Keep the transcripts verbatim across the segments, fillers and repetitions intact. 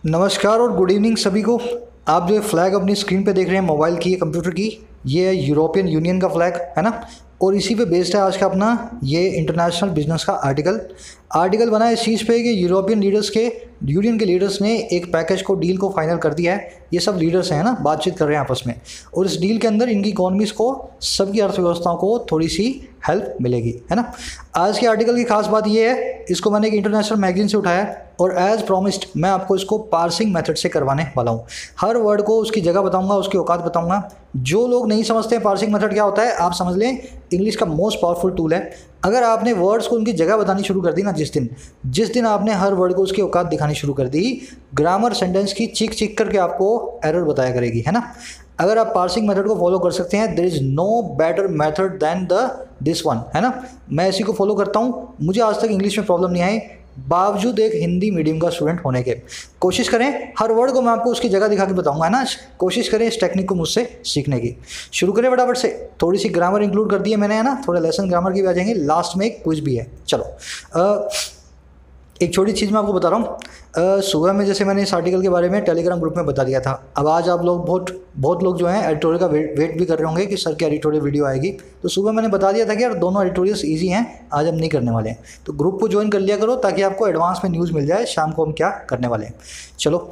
नमस्कार और good evening सभी को। आप जो फ्लैग अपनी स्क्रीन पे देख रहे हैं मोबाइल की या कंप्यूटर की, ये है यूरोपियन यूनियन का फ्लैग, है ना। और इसी पे बेस्ड है आज का अपना ये इंटरनेशनल बिजनेस का आर्टिकल आर्टिकल बना है इस चीज़ पे कि यूरोपियन लीडर्स के यूनियन के लीडर्स ने एक पैकेज को डील को फाइनल कर दिया है। ये सब लीडर्स हैं ना, बातचीत कर रहे हैं आपस में, और इस डील के अंदर इनकी इकॉनमीज़ को, सबकी अर्थव्यवस्थाओं को थोड़ी सी हेल्प मिलेगी, है ना। आज के आर्टिकल की खास बात ये है, इसको मैंने एक इंटरनेशनल मैगजीन से उठाया और एज प्रॉमिस्ड मैं आपको इसको पार्सिंग मेथड से करवाने वाला हूँ। हर वर्ड को उसकी जगह बताऊंगा, उसकी औकात बताऊंगा। जो लोग नहीं समझते हैं पार्सिंग मेथड क्या होता है, आप समझ लें इंग्लिश का मोस्ट पावरफुल टूल है। अगर आपने वर्ड्स को उनकी जगह बतानी शुरू कर दी ना, जिस दिन जिस दिन आपने हर वर्ड को उसकी औकात दिखानी शुरू कर दी, ग्रामर सेंटेंस की चीख चीख करके आपको एरर बताया करेगी, है ना। अगर आप पार्सिंग मेथड को फॉलो कर सकते हैं, there is no better method than the this one, है ना। मैं इसी को फॉलो करता हूँ, मुझे आज तक इंग्लिश में प्रॉब्लम नहीं आई, बावजूद एक हिंदी मीडियम का स्टूडेंट होने के। कोशिश करें हर वर्ड को मैं आपको उसकी जगह दिखा के बताऊंगा, है ना। कोशिश करें इस टेक्निक को मुझसे सीखने की। शुरू करें फटाफट से। थोड़ी सी ग्रामर इंक्लूड कर दी है मैंने, है ना। थोड़े लेसन ग्रामर की भी आ जाएंगे, लास्ट में एक क्विज भी है। चलो आ, एक छोटी चीज़ मैं आपको बता रहा हूँ। सुबह में जैसे मैंने इस आर्टिकल के बारे में टेलीग्राम ग्रुप में बता दिया था। अब आज आप लोग बहुत बहुत लोग जो हैं एडिटोरियल का वेट वेट भी कर रहे होंगे कि सर की एडिटोरियल वीडियो आएगी। तो सुबह मैंने बता दिया था कि यार दोनों एडिटोरियल्स इजी हैं, आज हम नहीं करने वाले हैं। तो ग्रुप को ज्वाइन कर लिया करो ताकि आपको एडवांस में न्यूज़ मिल जाए शाम को हम क्या करने वाले हैं। चलो,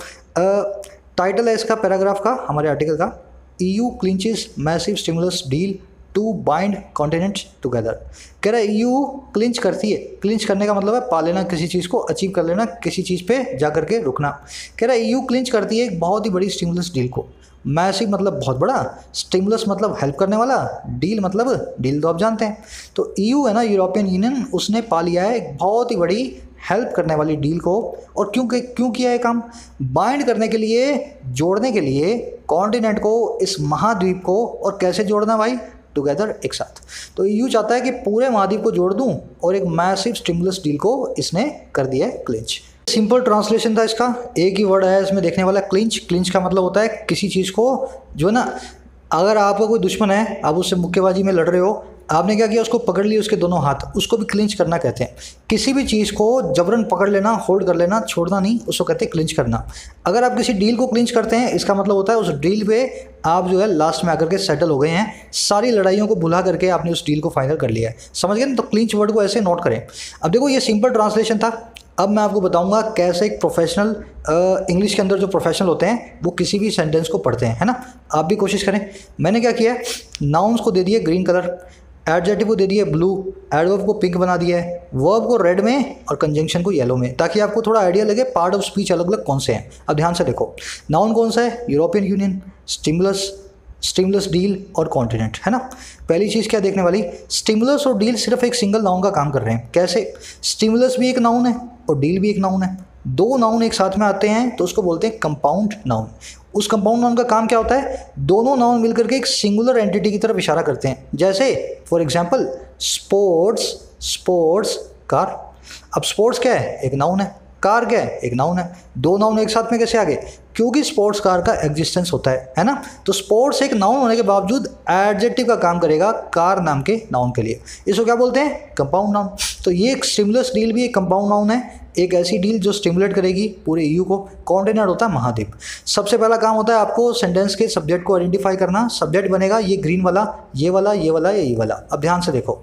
टाइटल है इसका, पैराग्राफ का, हमारे आर्टिकल का, E U clinches massive stimulus deal to bind continents together. कह रहा है ई यू क्लिंच करती है। क्लिंच करने का मतलब है पा लेना, किसी चीज़ को अचीव कर लेना, किसी चीज़ पे जा करके रुकना। कह रहा है ई यू क्लिंच करती है एक बहुत ही बड़ी स्टिमुलस डील को। मैसिव मतलब बहुत बड़ा, स्टिमुलस मतलब हेल्प करने वाला, डील मतलब डील तो आप जानते हैं। तो ई यू है ना, यूरोपियन यूनियन, उसने पा लिया है एक बहुत ही बड़ी हेल्प करने वाली डील को। और क्यों क्यों किया है काम? बाइंड करने के लिए, जोड़ने के लिए कॉन्टिनेंट को, इस महाद्वीप को। और कैसे जोड़ना भाई? टुगेदर, एक साथ। तो ईयू चाहता है कि पूरे महाद्वीप को जोड़ दूं, और एक मैसिव स्टिमुलस डील को इसने कर दिया है क्लिंच। सिंपल ट्रांसलेशन था इसका, एक ही वर्ड है इसमें देखने वाला, क्लिंच। क्लिंच का मतलब होता है किसी चीज़ को जो है ना, अगर आपका कोई दुश्मन है, आप उससे मुक्केबाजी में लड़ रहे हो, आपने क्या किया, उसको पकड़ लिया उसके दोनों हाथ, उसको भी क्लिंच करना कहते हैं। किसी भी चीज़ को जबरन पकड़ लेना, होल्ड कर लेना, छोड़ना नहीं, उसको कहते हैं क्लिंच करना। अगर आप किसी डील को क्लिंच करते हैं, इसका मतलब होता है उस डील पे आप जो है लास्ट में आकर के सेटल हो गए हैं, सारी लड़ाइयों को भुला करके आपने उस डील को फाइनल कर लिया है। समझ गए ना? तो क्लिंच वर्ड को ऐसे नोट करें। अब देखो, ये सिंपल ट्रांसलेशन था। अब मैं आपको बताऊंगा कैसे एक प्रोफेशनल, इंग्लिश के अंदर जो प्रोफेशनल होते हैं वो किसी भी सेंटेंस को पढ़ते हैं, है ना। आप भी कोशिश करें। मैंने क्या किया, नाउन्स को दे दिए ग्रीन कलर, एडजेक्टिव को दे दिए ब्लू, एडवर्ब को पिंक बना दिया है, वर्ब को रेड में और कंजंक्शन को येलो में, ताकि आपको थोड़ा आइडिया लगे पार्ट ऑफ स्पीच अलग अलग कौन से हैं। अब ध्यान से देखो, नाउन कौन सा है? European union, stimulus, stimulus deal और कॉन्टिनेंट, है ना। पहली चीज़ क्या देखने वाली, स्टिमुलस और डील सिर्फ एक सिंगल नाउन का काम कर रहे हैं। कैसे? स्टिमुलस भी एक नाउन है और डील भी एक नाउन है। दो नाउन एक साथ में आते हैं तो उसको बोलते हैं कंपाउंड नाउन। उस कंपाउंड नाउन का काम क्या होता है? दोनों नाउन मिलकर के एक सिंगुलर एंटिटी की तरफ इशारा करते हैं। जैसे for example sports, sports car. अब स्पोर्ट्स क्या है? एक नाउन है। कार क्या है? एक नाउन है। दो नाउन एक साथ में कैसे आ गए? क्योंकि स्पोर्ट्स कार का एग्जिस्टेंस होता है, है ना। तो स्पोर्ट्स एक नाउन होने के बावजूद एडजेक्टिव का काम करेगा कार नाम के नाउन के लिए। इसको क्या बोलते हैं? Compound noun. तो ये एक स्टिमुलस डील भी एक कंपाउंड नाउन है, एक ऐसी डील जो स्टिमुलेट करेगी पूरे ईयू को। कॉन्टिनेंट होता है महाद्वीप। सबसे पहला काम होता है आपको सेंटेंस के सब्जेक्ट को आइडेंटिफाई करना। सब्जेक्ट बनेगा ये ग्रीन वाला, ये वाला, ये वाला, ये वाला। अब ध्यान से देखो,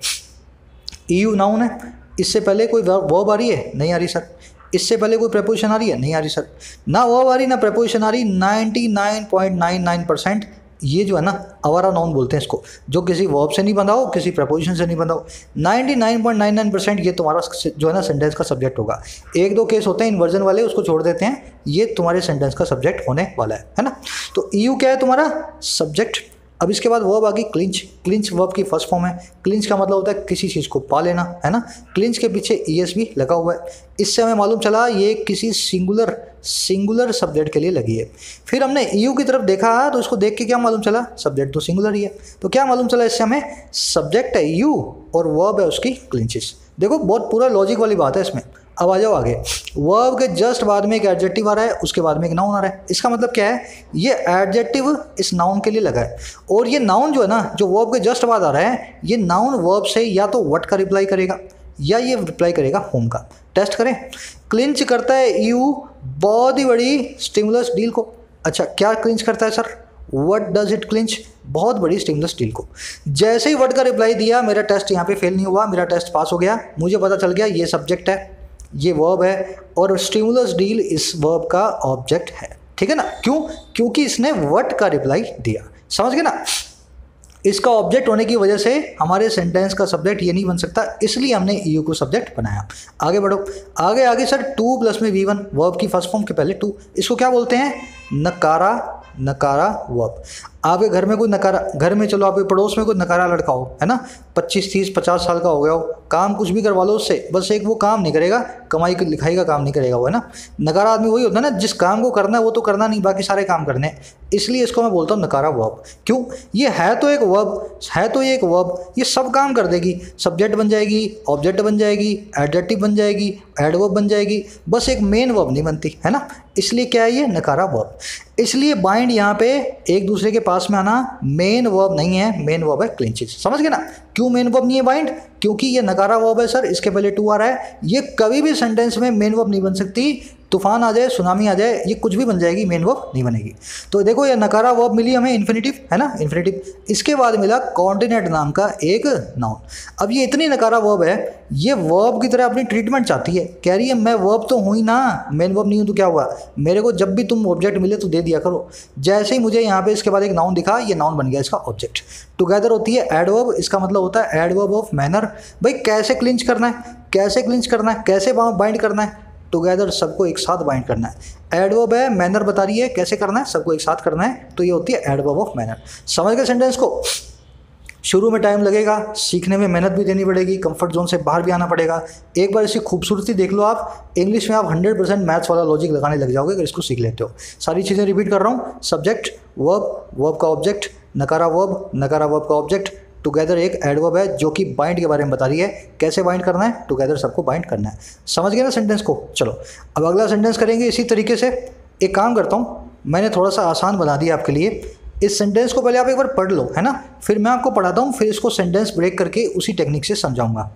ईयू नाउन है, इससे पहले कोई वर्ब आ रही है? नहीं आ रही सर। इससे पहले कोई प्रपोजिशन आ रही है? नहीं आ रही सर। ना वर्ब आ रही ना प्रपोजिशन आ रही। Ninety nine point nine nine percent ये जो है ना आवारा नाउन बोलते हैं इसको, जो किसी वर्ब से नहीं बंधा हो, किसी प्रपोजिशन से नहीं बंधा हो। Ninety nine point nine nine percent ये तुम्हारा जो है ना सेंटेंस का सब्जेक्ट होगा। एक दो केस होते हैं इन्वर्जन वाले, उसको छोड़ देते हैं, ये तुम्हारे सेंटेंस का सब्जेक्ट होने वाला है, है ना। तो ईयू क्या है? तुम्हारा सब्जेक्ट। अब इसके बाद वर्ब आ गई क्लिंच। क्लिंच वर्ब की फर्स्ट फॉर्म है। क्लिंच का मतलब होता है किसी चीज़ को पा लेना, है ना। क्लिंच के पीछे ई एस भी लगा हुआ है। इससे हमें मालूम चला ये किसी सिंगुलर सिंगुलर सब्जेक्ट के लिए लगी है। फिर हमने ईयू की तरफ देखा तो इसको देख के क्या मालूम चला? सब्जेक्ट तो सिंगुलर ही है। तो क्या मालूम चला इससे हमें? सब्जेक्ट है ईयू और वर्ब है उसकी क्लिंचेस। देखो बहुत पूरा लॉजिक वाली बात है इसमें। अब आ जाओ आगे, वर्ब के जस्ट बाद में एक एडजेक्टिव आ रहा है, उसके बाद में एक नाउन आ रहा है। इसका मतलब क्या है? ये एडजेक्टिव इस नाउन के लिए लगा है, और ये नाउन जो है ना, जो वर्ब के जस्ट बाद आ रहा है, ये नाउन वर्ब से या तो व्हाट का रिप्लाई करेगा या ये रिप्लाई करेगा होम का। टेस्ट करें। क्लिंच करता है ई यू बहुत ही बड़ी स्टिमुलस डील को। अच्छा, क्या क्लिंच करता है sir? What does it clinch? बहुत बड़ी स्टिमुलस डील को। जैसे ही वर्ड का रिप्लाई दिया, मेरा टेस्ट यहाँ पे फेल नहीं हुआ, मेरा टेस्ट पास हो गया। मुझे पता चल गया ये सब्जेक्ट है, ये वर्ब है और स्टिमुलस डील इस वर्ब का ऑब्जेक्ट है। ठीक है ना? क्यों? क्योंकि इसने व्हाट का रिप्लाई दिया। समझ गए ना? इसका ऑब्जेक्ट होने की वजह से हमारे सेंटेंस का सब्जेक्ट ये नहीं बन सकता, इसलिए हमने ईयू को सब्जेक्ट बनाया। आगे बढ़ो। आगे आगे सर टू प्लस में वी वन, वर्ब की फर्स्ट फॉर्म के पहले टू, इसको क्या बोलते हैं? नकारा। नकारा वर्ब। आपके घर में कोई नकारा, घर में चलो आपके पड़ोस में कोई नकारा लड़का हो, है ना, पच्चीस तीस पचास साल का हो गया हो, काम कुछ भी करवा लो उससे, बस एक वो काम नहीं करेगा, कमाई लिखाई का काम नहीं करेगा वो, है ना। नकारा आदमी वही होता है ना जिस काम को करना है वो तो करना नहीं, बाकी सारे काम करने हैं, इसलिए इसको मैं बोलता हूँ नकारा वर्ब। क्यों? ये है तो एक वर्ब, है तो ये एक वर्ब, ये सब काम कर देगी, सब्जेक्ट बन जाएगी, ऑब्जेक्ट बन जाएगी, एडजेक्टिव बन जाएगी, एडवर्ब बन जाएगी, बस एक मेन वर्ब नहीं बनती, है ना। इसलिए क्या है ये? नकारा वर्ब। इसलिए बाइंड यहाँ पे एक दूसरे के पास में आना मेन वर्ब नहीं है, मेन वर्ब है क्लिंचेस। समझ गए ना? क्यों मेन वर्ब नहीं है बाइंड? क्योंकि ये नकारा वर्ब है सर, इसके पहले टू आ रहा है, ये कभी भी सेंटेंस में मेन वर्ब नहीं बन सकती। तूफान आ जाए, सुनामी आ जाए, ये कुछ भी बन जाएगी, मेन वर्ब नहीं बनेगी। तो देखो ये नकारा वर्ब मिली हमें इन्फिनिटिव, है ना, इन्फिनिटिव। इसके बाद मिला कॉन्टिनेंट नाम का एक नाउन। अब ये इतनी नकारा वर्ब है, ये वर्ब की तरह अपनी ट्रीटमेंट चाहती है, कह रही है मैं वर्ब तो हूँ ही ना, मेन वर्ब नहीं हूँ तो क्या हुआ, मेरे को जब भी तुम ऑब्जेक्ट मिले तो दे दिया करो। जैसे ही मुझे यहाँ पे इसके बाद एक नाउन दिखा, ये नाउन बन गया इसका ऑब्जेक्ट। टुगेदर होती है एडवर्ब, इसका मतलब होता है एडवर्ब ऑफ मैनर। भाई कैसे क्लिंच करना है, कैसे क्लिंच करना है, कैसे बाइंड करना है? टुगेदर, सबको एक साथ बाइंड करना है। एडवर्ब है, मैनर बता रही है कैसे करना है, सबको एक साथ करना है, तो ये होती है एडवर्ब ऑफ मैनर। समझ गए सेंटेंस को? शुरू में टाइम लगेगा, सीखने में मेहनत भी देनी पड़ेगी, कंफर्ट जोन से बाहर भी आना पड़ेगा। एक बार इसकी खूबसूरती देख लो आप, इंग्लिश में आप हंड्रेड परसेंट मैथ्स वाला लॉजिक लगाने लग जाओगे अगर इसको सीख लेते हो। सारी चीज़ें रिपीट कर रहा हूँ, सब्जेक्ट, वर्ब, वर्ब का ऑब्जेक्ट, नकारा वर्ब, नकारा वर्ब का ऑब्जेक्ट, टुगेदर एक एडवर्ब है जो कि बाइंड के बारे में बता रही है, कैसे बाइंड करना है, टुगेदर सबको बाइंड करना है। समझ गए ना सेंटेंस को? चलो अब अगला सेंटेंस करेंगे इसी तरीके से। एक काम करता हूँ, मैंने थोड़ा सा आसान बना दिया आपके लिए। इस सेंटेंस को पहले आप एक बार पढ़ लो, है ना, फिर मैं आपको पढ़ाता हूँ, फिर इसको सेंटेंस ब्रेक करके उसी टेक्निक से समझाऊंगा।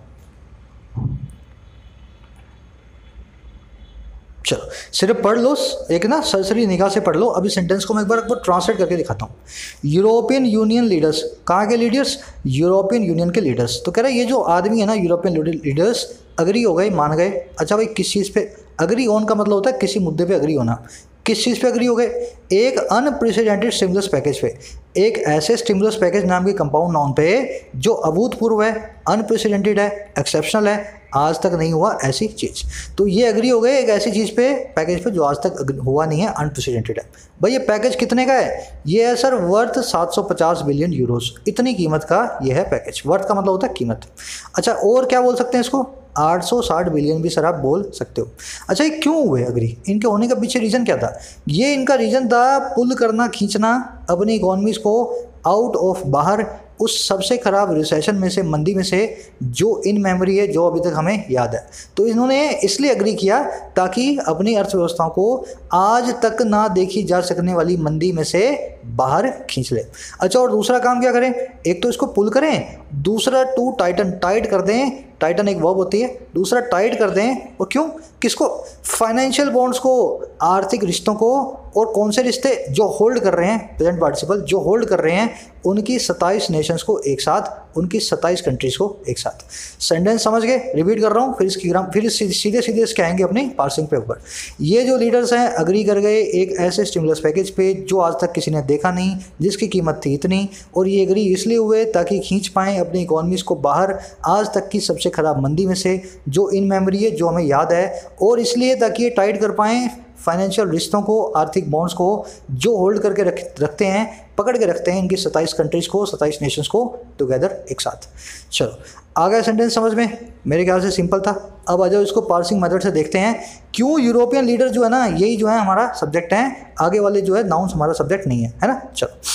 चलो सिर्फ पढ़ लो, एक ना सरसरी निगाह से पढ़ लो। अभी सेंटेंस को मैं एक बार आपको ट्रांसलेट करके दिखाता हूँ। यूरोपियन यूनियन लीडर्स, कहाँ के लीडर्स? यूरोपियन यूनियन के लीडर्स। तो कह रहा है ये जो आदमी है ना, यूरोपियन लीडर्स अग्री हो गए, मान गए। अच्छा भाई, किस चीज़ पे अग्री ऑन का मतलब होता है किसी मुद्दे पे अग्री होना। किस चीज़ पे अग्री हो गए? एक अनप्रेसिडेंटेड स्टिमुलस पैकेज पे, एक ऐसे स्टिमुलस पैकेज नाम के कंपाउंड नाउन पे जो अभूतपूर्व है, अनप्रेसिडेंटेड है, एक्सेप्शनल है, आज तक नहीं हुआ ऐसी चीज़। तो ये अग्री हो गए एक ऐसी चीज़ पे, पैकेज पे जो आज तक हुआ नहीं है, अनप्रेसिडेंटेड है। भाई ये पैकेज कितने का है? ये है सर वर्थ सात सौ पचास बिलियन यूरोस, इतनी कीमत का ये है पैकेज। वर्थ का मतलब होता है कीमत। अच्छा और क्या बोल सकते हैं इसको? आठ सौ साठ बिलियन भी सर आप बोल सकते हो। अच्छा ये क्यों हुए अग्री? इनके होने का पीछे रीज़न क्या था? ये इनका रीज़न था पुल करना, खींचना अपनी इकोनॉमीज़ को आउट ऑफ, बाहर उस सबसे ख़राब रिसेशन में से, मंदी में से जो इन मेमोरी है, जो अभी तक हमें याद है। तो इन्होंने इसलिए अग्री किया ताकि अपनी अर्थव्यवस्था को आज तक ना देखी जा सकने वाली मंदी में से बाहर खींच ले। अच्छा और दूसरा काम क्या करें? एक तो इसको पुल करें, दूसरा टू टाइटन, टाइट कर दें। टाइटन एक वर्ब होती है। दूसरा टाइट कर दें, और क्यों? किसको? फाइनेंशियल बॉन्ड्स को, आर्थिक रिश्तों को। और कौन से रिश्ते? जो होल्ड कर रहे हैं, प्रेजेंट पार्टिसिपल, जो होल्ड कर रहे हैं उनकी सत्ताईस नेशंस को एक साथ, उनकी सत्ताईस कंट्रीज़ को एक साथ। सेंटेंस समझ गए? रिपीट कर रहा हूँ, फिर इसकी ग्राम फिर सीधे सीधे इसके आएंगे अपने पार्सिंग पे ऊपर। ये जो लीडर्स हैं अग्री कर गए एक ऐसे स्टिमुलस पैकेज पे जो आज तक किसी ने देखा नहीं, जिसकी कीमत थी इतनी, और ये अग्री इसलिए हुए ताकि खींच पाएँ अपनी इकोनॉमीज़ को बाहर आज तक की सबसे ख़राब मंदी में से जो इन मेमोरी है, जो हमें याद है, और इसलिए ताकि ये टाइट कर पाएँ फाइनेंशियल रिश्तों को, आर्थिक बॉन्ड्स को जो होल्ड करके रख रखते हैं, पकड़ के रखते हैं इनकी सत्ताईस कंट्रीज़ को, सत्ताईस नेशंस को टुगेदर एक साथ। चलो आ गया सेंटेंस समझ में? मेरे ख्याल से सिंपल था। अब आ जाओ इसको पार्सिंग मेथड से देखते हैं। क्यों यूरोपियन लीडर जो है ना, यही जो है हमारा सब्जेक्ट है, आगे वाले जो है नाउन्स हमारा सब्जेक्ट नहीं है, है ना।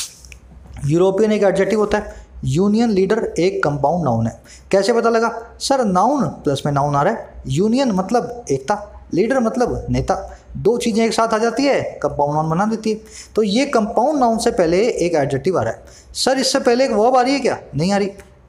चलो यूरोपियन एक एडजेक्टिव होता है, यूनियन लीडर एक कंपाउंड नाउन है। कैसे पता लगा? सर नाउन प्लस में नाउन आ रहा है, यूनियन मतलब एकता, लीडर मतलब नेता, दो चीज़ें एक साथ आ जाती है, कंपाउंड नाउन बना देती है। तो ये कंपाउंड नाउन से पहले एक एडजेक्टिव आ रहा है। सर इससे पहले एक वर्ब आ रही है क्या? नहीं आ रही।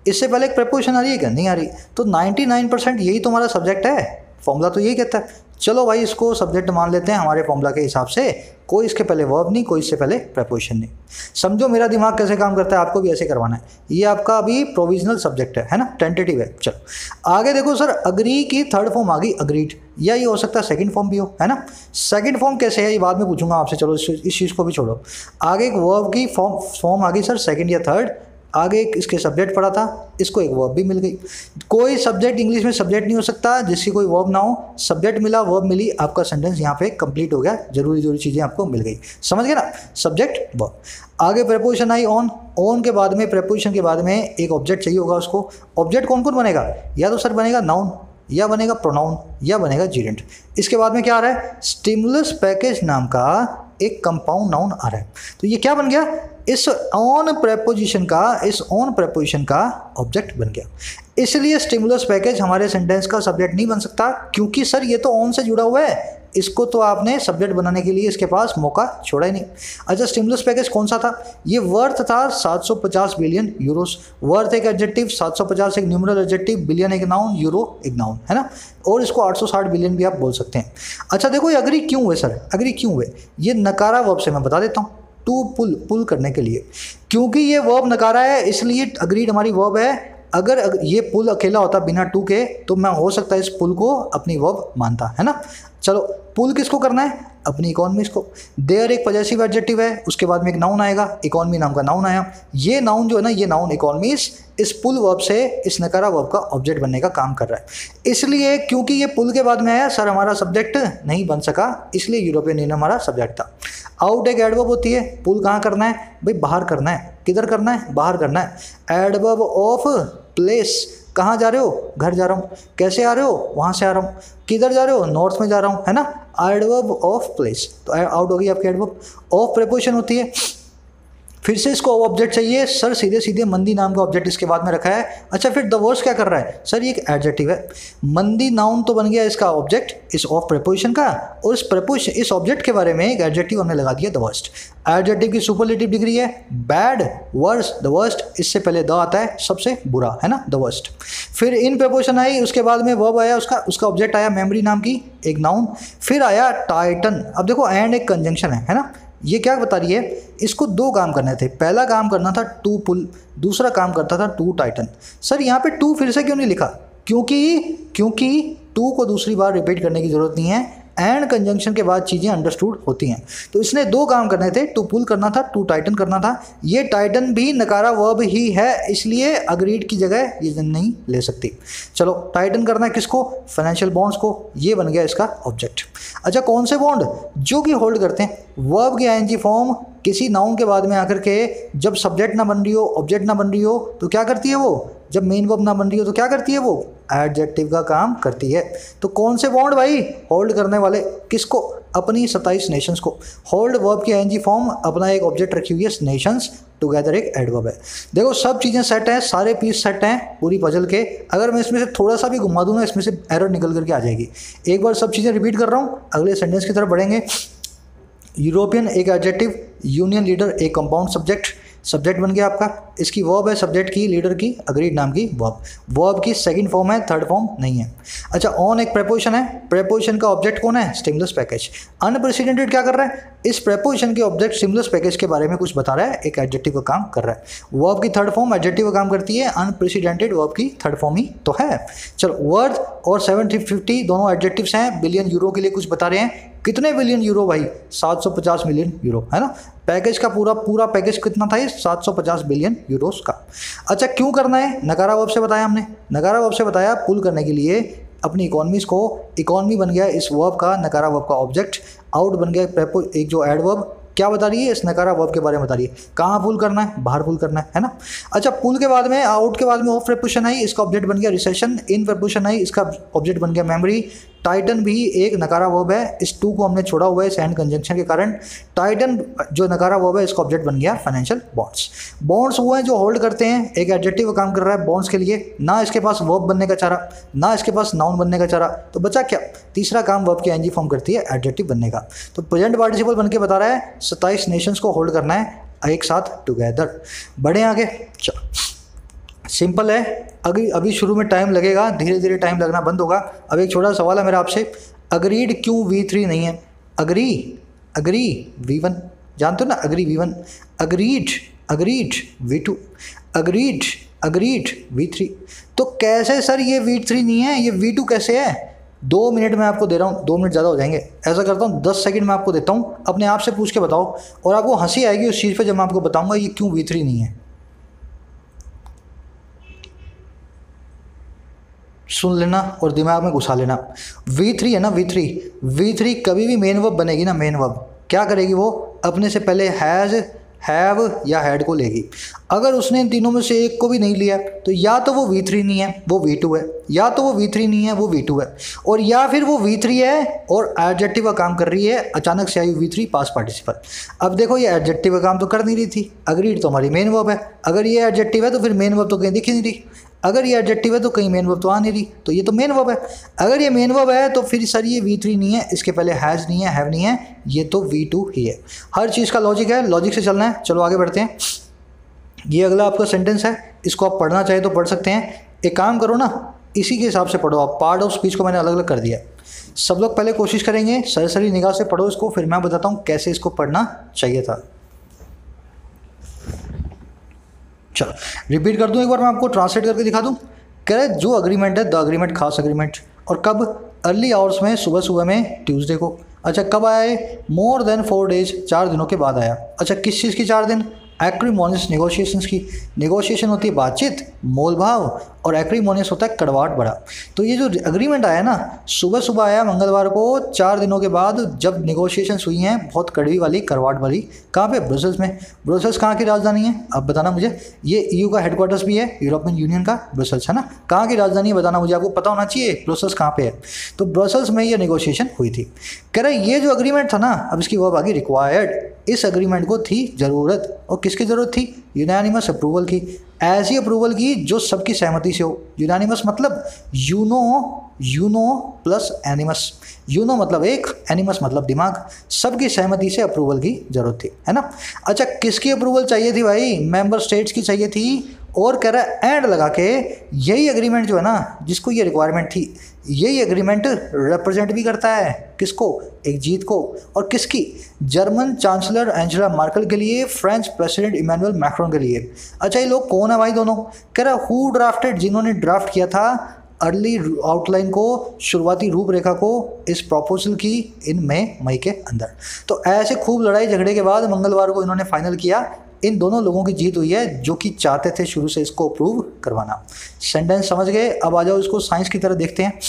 इससे पहले एक प्रपोजिशन आ रही है क्या? नहीं आ रही। तो नाइन्टी नाइन परसेंट यही तो हमारा सब्जेक्ट है, फॉर्मूला तो यही कहता है। चलो भाई इसको सब्जेक्ट मान लेते हैं हमारे फॉर्मूला के हिसाब से, कोई इसके पहले वर्ब नहीं, कोई इससे पहले प्रपोजिशन नहीं। समझो मेरा दिमाग कैसे काम करता है, आपको भी ऐसे करवाना है। ये आपका अभी प्रोविजनल सब्जेक्ट है है ना, टेंटेटिव है। चलो आगे देखो सर, अग्री की थर्ड फॉर्म आ गई अग्रीड, या ये हो सकता है सेकंड फॉर्म भी हो, है ना। सेकंड फॉर्म कैसे है ये बाद में पूछूंगा आपसे, चलो इस, इस चीज़ को भी छोड़ो। आगे एक वर्ब की फॉर्म फॉर्म आ गई सर सेकंड या थर्ड, आगे एक इसके सब्जेक्ट पढ़ा था, इसको एक वर्ब भी मिल गई। कोई सब्जेक्ट इंग्लिश में सब्जेक्ट नहीं हो सकता जिसकी कोई वर्ब ना हो, सब्जेक्ट मिला वर्ब मिली, आपका सेंटेंस यहाँ पे कंप्लीट हो गया, जरूरी जरूरी चीज़ें आपको मिल गई, समझ गए ना, सब्जेक्ट वर्ब। आगे प्रपोजिशन आई ऑन, ऑन के बाद में प्रपोजिशन के बाद में एक ऑब्जेक्ट चाहिए होगा उसको। ऑब्जेक्ट कौन कौन बनेगा? या तो सर बनेगा नाउन, या बनेगा प्रोनाउन, या बनेगा जीरेंट। इसके बाद में क्या आ रहा है? स्टिमुलस पैकेज नाम का एक कंपाउंड नाउन आ रहा है। तो ये क्या बन गया? इस ऑन प्रपोजिशन का इस ऑन प्रपोजिशन का ऑब्जेक्ट बन गया। इसलिए स्टिमुलस पैकेज हमारे सेंटेंस का सब्जेक्ट नहीं बन सकता, क्योंकि सर ये तो ऑन से जुड़ा हुआ है, इसको तो आपने सब्जेक्ट बनाने के लिए इसके पास मौका छोड़ा ही नहीं। अच्छा, स्टिमुलस पैकेज कौन सा था? ये वर्थ था सात सौ पचास बिलियन यूरोस। वर्थ एक एडजेक्टिव, सात सौ पचास एक न्यूमरल एडजेक्टिव, बिलियन एक नाउन, यूरो एक नाउन, है ना। और इसको आठ सौ साठ बिलियन भी आप बोल सकते हैं। अच्छा देखो, ये अग्री क्यों हुए सर? अग्री क्यों हुए? ये नकारा वर्ब से मैं बता देता हूँ, टू पुल, पुल करने के लिए। क्योंकि ये वर्ब नकारा है इसलिए अग्रीड हमारी वर्ब है। अगर ये पुल अकेला होता बिना टू के तो मैं हो सकता है इस पुल को अपनी वर्ब मानता, है ना। चलो पुल किसको करना है? अपनी इकोनॉमिक्स को। देयर एक पॉजेसिव एडजेक्टिव है, उसके बाद में एक नाउन आएगा, इकोनॉमी नाम का नाउन आया। ये नाउन जो है ना, ये नाउन इकोनॉमीज इस पुल वर्ब से इस नकारा वर्ब का ऑब्जेक्ट बनने का काम कर रहा है। इसलिए क्योंकि ये पुल के बाद में आया सर, हमारा सब्जेक्ट नहीं बन सका, इसलिए यूरोपियन यूनियन हमारा सब्जेक्ट था। आउट एक एडवर्ब होती है, पुल कहाँ करना है भाई? बाहर करना है। किधर करना है? बाहर करना है। एडवर्ब ऑफ प्लेस, कहाँ जा रहे हो? घर जा रहा हूँ। कैसे आ रहे हो? वहाँ से आ रहा हूँ। किधर जा रहे हो? नॉर्थ में जा रहा हूँ, है ना। एडवर्ब ऑफ प्लेस, तो आउट हो गई आपकी एडवर्ब। ऑफ प्रेपोजिशन होती है, फिर से इसको ऑब्जेक्ट चाहिए सर, सीधे सीधे मंदी नाम का ऑब्जेक्ट इसके बाद में रखा है। अच्छा फिर द वर्स्ट क्या कर रहा है सर? ये एक एडजेक्टिव है। मंदी नाउन तो बन गया इसका ऑब्जेक्ट इस ऑफ प्रेपोजिशन का, और इस प्रेपोजिशन इस ऑब्जेक्ट के बारे में एक एडजेक्टिव हमने लगा दिया द वर्स्ट। एडजेक्टिव की सुपरलेटिव डिग्री है बैड, वर्स, द वर्स्ट, इससे पहले द आता है, सबसे बुरा, है ना, द वर्स्ट। फिर इन प्रेपोजिशन आई, उसके बाद में वर्ब आया, उसका उसका ऑब्जेक्ट आया मेमोरी नाम की एक नाउन। फिर आया टाइटन। अब देखो एंड एक कंजंक्शन है, है ना। ये क्या बता रही है? इसको दो काम करने थे। पहला काम करना था टू पुल, दूसरा काम करता था टू टाइटन। सर यहाँ पे टू फिर से क्यों नहीं लिखा? क्योंकि क्योंकि टू को दूसरी बार रिपीट करने की जरूरत नहीं है, एंड कंजंक्शन के बाद चीज़ें अंडरस्टूड होती हैं। तो इसने दो काम करने थे, टू पुल करना था, टू टाइटन करना था। ये टाइटन भी नकारा वर्ब ही है, इसलिए अग्रीड की जगह ये नहीं ले सकती। चलो टाइटन करना है किसको? फाइनेंशियल बॉन्ड्स को। ये बन गया इसका ऑब्जेक्ट। अच्छा कौन से बॉन्ड? जो कि होल्ड करते हैं वर्ब की आईएनजी फॉर्म किसी नाउन के बाद में आकर के, जब सब्जेक्ट ना बन रही हो, ऑब्जेक्ट ना बन रही हो, तो क्या करती है वो? जब मेन वर्ब ना बन रही हो तो क्या करती है वो? एडजेक्टिव का काम करती है। तो कौन से बॉन्ड भाई? होल्ड करने वाले। किसको? अपनी सत्ताईस नेशंस को। होल्ड वर्ब की आईएनजी फॉर्म अपना एक ऑब्जेक्ट रखी हुई है नेशंस, टुगेदर एक एडवर्ब है। देखो सब चीज़ें सेट हैं, सारे पीस सेट हैं पूरी पजल के। अगर मैं इसमें से थोड़ा सा भी घुमा दूँ ना, इसमें से एरर निकल करके आ जाएगी। एक बार सब चीज़ें रिपीट कर रहा हूँ, अगले सेंटेंस की तरफ बढ़ेंगे। यूरोपियन एक एडजेक्टिव, यूनियन लीडर एक कंपाउंड सब्जेक्ट, सब्जेक्ट बन गया आपका। इसकी वर्ब है सब्जेक्ट की, लीडर की, अग्रीड नाम की वर्ब। वर्ब की सेकंड फॉर्म है, थर्ड फॉर्म नहीं है। अच्छा ऑन एक प्रेपोजिशन है, प्रेपोजिशन का ऑब्जेक्ट कौन है? Stimulus package. अनप्रेसिडेंटेड क्या कर रहा है? इस प्रेपोजिशन के ऑब्जेक्ट स्टिमुलस पैकेज के बारे में कुछ बता रहा है, एक एडजेक्टिव का काम कर रहा है। वर्ब की थर्ड फॉर्म एडजेक्टिव का काम करती है, अनप्रेसिडेंटेड वर्ब की थर्ड फॉर्म ही तो है। चलो वर्थ और सेवन फिफ्टी दोनों एडजेक्टिव्स हैं, बिलियन यूरो के लिए कुछ बता रहे हैं। कितने बिलियन यूरो भाई? सात सौ पचास मिलियन यूरो, है ना। पैकेज का पूरा पूरा पैकेज कितना था ये? सात सौ पचास बिलियन यूरोस का। अच्छा क्यों करना है? नकारा वर्ब से बताया हमने, नकारा वर्ब से बताया पुल करने के लिए अपनी इकोनॉमीज को। इकोनॉमी बन गया इस वर्ब का, नकारा वर्ब का ऑब्जेक्ट। आउट बन गया प्रेपो एक जो एडवर्ब, क्या बता रही है? इस नकारा वर्ब के बारे में बता रही है। कहाँ पुल करना है? बाहर पुल करना है, है ना। अच्छा पुल के बाद में, आउट के बाद में ऑफ प्रेपोजिशन आई, इसका ऑब्जेक्ट बन गया रिसेशन। इन प्रेपोजिशन आई, इसका ऑब्जेक्ट बन गया मेमोरी। टाइटन भी एक नकारा वर्ब है, इस टू को हमने छोड़ा हुआ है इस एंड कंजंक्शन के कारण। टाइटन जो नकारा वर्ब है, इसका ऑब्जेक्ट बन गया फाइनेंशियल बॉन्ड्स। बॉन्ड्स वो हैं जो होल्ड करते हैं, एक एडजेक्टिव का काम कर रहा है बॉन्ड्स के लिए। ना इसके पास वर्ब बनने का चारा, ना इसके पास नाउन बनने का चारा, तो बचा क्या? तीसरा काम वर्ब की आईएनजी फॉर्म करती है एडजेक्टिव बनने का। तो प्रेजेंट पार्टिसिपल बन के बता रहा है सत्ताईस नेशंस को होल्ड करना है एक साथ टुगेदर। बढ़े आगे, चलो सिंपल है। अभी अभी शुरू में टाइम लगेगा, धीरे धीरे टाइम लगना बंद होगा। अब एक छोटा सवाल है मेरा आपसे, अग्रीड क्यों वी थ्री नहीं है? अग्री अग्री वी वन, जानते हो ना, agree V one, agreed agreed V two, agreed agreed V three. तो कैसे सर ये वी थ्री नहीं है, ये वी टू कैसे है? दो मिनट मैं आपको दे रहा हूँ, दो मिनट ज़्यादा हो जाएंगे, ऐसा करता हूँ दस सेकंड मैं आपको देता हूँ, अपने आप से पूछ के बताओ। और आपको हंसी आएगी उस चीज़ पे जब मैं आपको बताऊँगा ये क्यों वी थ्री नहीं है। सुन लेना और दिमाग में घुसा लेना। वी थ्री है ना, वी थ्री वी थ्री कभी भी मेन वर्ब बनेगी ना, मेन वर्ब क्या करेगी वो? अपने से पहले हैज़, हैव या हैड को लेगी। अगर उसने इन तीनों में से एक को भी नहीं लिया तो या तो वो वी थ्री नहीं है, वो वी टू है, या तो वो वी थ्री नहीं है, वो वी टू है, और या फिर वो वी थ्री है और एडजेक्टिव का काम कर रही है, अचानक से आई वी थ्री पास्ट पार्टिसिपल। अब देखो ये एडजेक्टिव का काम तो कर नहीं रही थी, अग्रीड तो हमारी मेन वर्ब है, अगर ये एडजेक्टिव है तो फिर मेन वर्ब तो कहीं दिख ही नहीं रही, अगर ये एडजेक्टिव है तो कहीं मेन वर्ब तो आ नहीं रही, तो ये तो मेन वर्ब है। अगर ये मेन वर्ब है तो फिर सर ये वी थ्री नहीं है, इसके पहले हैज़ नहीं है, हैव नहीं है, ये तो वी टू ही है। हर चीज़ का लॉजिक है, लॉजिक से चलना है। चलो आगे बढ़ते हैं। ये अगला आपका सेंटेंस है, इसको आप पढ़ना चाहे तो पढ़ सकते हैं। एक काम करो ना, इसी के हिसाब से पढ़ो आप, पार्ट ऑफ स्पीच को मैंने अलग अलग कर दिया। सब लोग पहले कोशिश करेंगे सरसरी निगाह से पढ़ो इसको, फिर मैं बताता हूँ कैसे इसको पढ़ना चाहिए था। चलो रिपीट कर दूं एक बार, मैं आपको ट्रांसलेट करके दिखा दूं। कह रहे जो अग्रीमेंट है, द अग्रीमेंट खास अग्रीमेंट, और कब? अर्ली आवर्स में, सुबह सुबह में, ट्यूसडे को। अच्छा कब आया है? मोर देन फोर डेज, चार दिनों के बाद आया। अच्छा किस चीज़ की चार दिन? एक्रीमोनियस नेगोशिएशंस की। नेगोशिएशन होती है बातचीत, मोल भाव, और एक्रीमोनियस होता है कड़वाहट बड़ा। तो ये जो अग्रीमेंट आया ना, सुबह सुबह आया मंगलवार को, चार दिनों के बाद जब नेगोशिएशंस हुई हैं, बहुत कड़वी वाली, कड़वाहट वाली। कहाँ पे? ब्रसेल्स में। ब्रसेल्स कहाँ की राजधानी है? अब बताना मुझे। ये ईयू का हेडक्वार्टर्स भी है, यूरोपियन यूनियन का, ब्रसेल्स है ना। कहाँ की राजधानी है बताना मुझे, आपको पता होना चाहिए ब्रसेल्स कहाँ पे है। तो ब्रसेल्स में ये नेगोशिएशन हुई थी। कह रहे ये जो अग्रीमेंट था ना, अब इसकी वर्ब आ गई रिक्वायर्ड। इस अग्रीमेंट को थी ज़रूरत, और किसकी ज़रूरत थी? यूनानिमस अप्रूवल की। ऐसी अप्रूवल की जो सबकी सहमति से हो। यूनानिमस मतलब uno, uno plus animus, uno मतलब एक, एनिमस मतलब दिमाग, सबकी सहमति से अप्रूवल की जरूरत थी, है ना। अच्छा किसकी अप्रूवल चाहिए थी भाई? मेंबर स्टेट्स की चाहिए थी। और कह रहा है एंड लगा के, यही एग्रीमेंट जो है ना, जिसको ये रिक्वायरमेंट थी, यही एग्रीमेंट रिप्रेजेंट भी करता है किसको? एक जीत को। और किसकी? जर्मन चांसलर एंजेला मार्केल के लिए, फ्रेंच प्रेसिडेंट इमैनुअल मैक्रोन के लिए। अच्छा ये लोग कौन है भाई दोनों? कह रहा हु ड्राफ्टेड, जिन्होंने ड्राफ्ट किया था अर्ली आउटलाइन को, शुरुआती रूपरेखा को, इस प्रपोजल की इन मई मई के अंदर। तो ऐसे खूब लड़ाई झगड़े के बाद मंगलवार को इन्होंने फाइनल किया। इन दोनों लोगों की जीत हुई है जो कि चाहते थे शुरू से इसको अप्रूव करवाना। सेंटेंस समझ गए? अब आ जाओ इसको साइंस की तरह देखते हैं।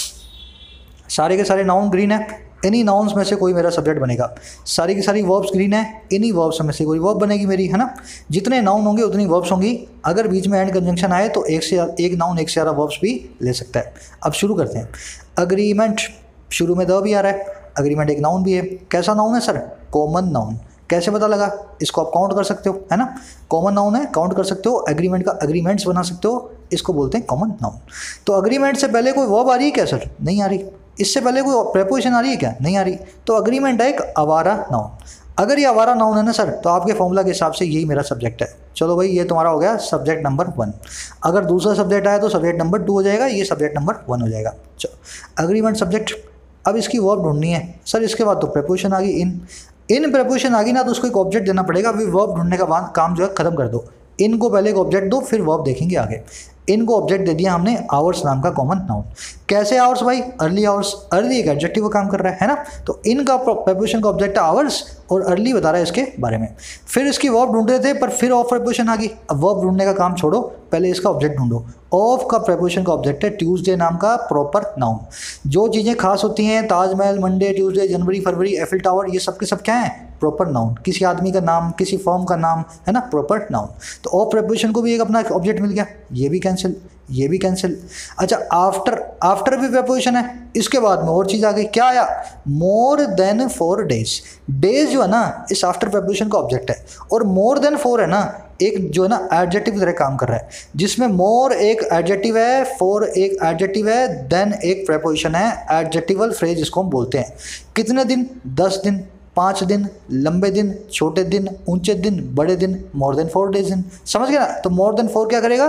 सारे के सारे नाउन ग्रीन है, इन्हीं नाउन्स में से कोई मेरा सब्जेक्ट बनेगा। सारी की सारी वर्ब्स ग्रीन है, इन्हीं वर्ब्स में से कोई वर्ब बनेगी मेरी, है ना। जितने नाउन होंगे उतनी वर्ब्स होंगी। अगर बीच में एंड कंजंक्शन आए तो एक से एक नाउन एक से ज़्यादा वर्ब्स भी ले सकता है। अब शुरू करते हैं। अग्रीमेंट, शुरू में द भी आ रहा है। अग्रीमेंट एक नाउन भी है। कैसा नाउन है सर? Common noun. कैसे पता लगा? इसको आप काउंट कर सकते हो, है ना। कॉमन नाउन है, काउंट कर सकते हो। एग्रीमेंट का अग्रीमेंट्स बना सकते हो, इसको बोलते हैं कॉमन नाउन। तो अग्रीमेंट से पहले कोई वर्ब आ रही है क्या सर? नहीं आ रही। इससे पहले कोई प्रेपोजिशन आ रही है क्या? नहीं आ रही। तो अग्रीमेंट है एक आवारा नाउन। अगर ये आवारा नाउन है ना सर, तो आपके फॉर्मूला के हिसाब से यही मेरा सब्जेक्ट है। चलो भाई ये तुम्हारा हो गया सब्जेक्ट नंबर वन। अगर दूसरा सब्जेक्ट आया तो सब्जेक्ट नंबर टू हो जाएगा, ये सब्जेक्ट नंबर वन हो जाएगा। चलो अग्रीमेंट सब्जेक्ट। अब इसकी वर्ब ढूंढनी है सर, इसके बाद तो प्रेपोजिशन आ गई इन। इन प्रेपोजिशन आ गई ना, तो उसको एक ऑब्जेक्ट देना पड़ेगा। अभी वर्ब ढूंढने का बाद काम जो है खत्म कर दो। इनको पहले एक ऑब्जेक्ट दो, फिर वर्ब देखेंगे आगे। इनको ऑब्जेक्ट दे दिया हमने आवर्स नाम का कॉमन नाउन। कैसे आवर्स भाई? Early hours. अर्ली एक एडजेक्टिव का काम कर रहा है, है ना। तो इनका प्रेपोजिशन का ऑब्जेक्ट है आवर्स, और अर्ली बता रहा है इसके बारे में। फिर इसकी वर्ब ढूंढ रहे थे, पर फिर ऑफ प्रेपोजिशन आ गई। अब वर्ब ढूंढने का काम छोड़ो, पहले इसका ऑब्जेक्ट ढूंढो। ऑफ का प्रेपोजिशन का ऑब्जेक्ट है ट्यूसडे नाम का प्रॉपर नाउन। जो चीज़ें खास होती हैं, ताजमहल, मंडे, ट्यूसडे, जनवरी, फरवरी, एफिल टावर, ये सब के सब क्या है? Proper noun. किसी आदमी का नाम, किसी फॉर्म का नाम, है ना, प्रॉपर नाउन। तो ऑफ प्रेपोजिशन को भी एक अपना ऑब्जेक्ट मिल गया, ये भी कैंसिल, ये भी कैंसिल। अच्छा आफ्टर, आफ्टर भी प्रेपोजिशन है। इसके बाद में और चीज़ आ गई, क्या आया? More than four days. Days जो है ना, इस आफ्टर प्रेपोजिशन का ऑब्जेक्ट है, और मोर देन फोर है ना, एक जो है ना एडजेक्टिव की तरह काम कर रहा है, जिसमें मोर एक एडजेक्टिव है, फोर एक एडजेक्टिव है, देन एक प्रेपोजिशन है, एडजेक्टिवल फ्रेज इसको हम बोलते हैं। कितने दिन? दस दिन, पाँच दिन, लंबे दिन, छोटे दिन, ऊंचे दिन, बड़े दिन, मोर देन फोर डेज दिन। समझ गए ना। तो मोर देन फोर क्या करेगा?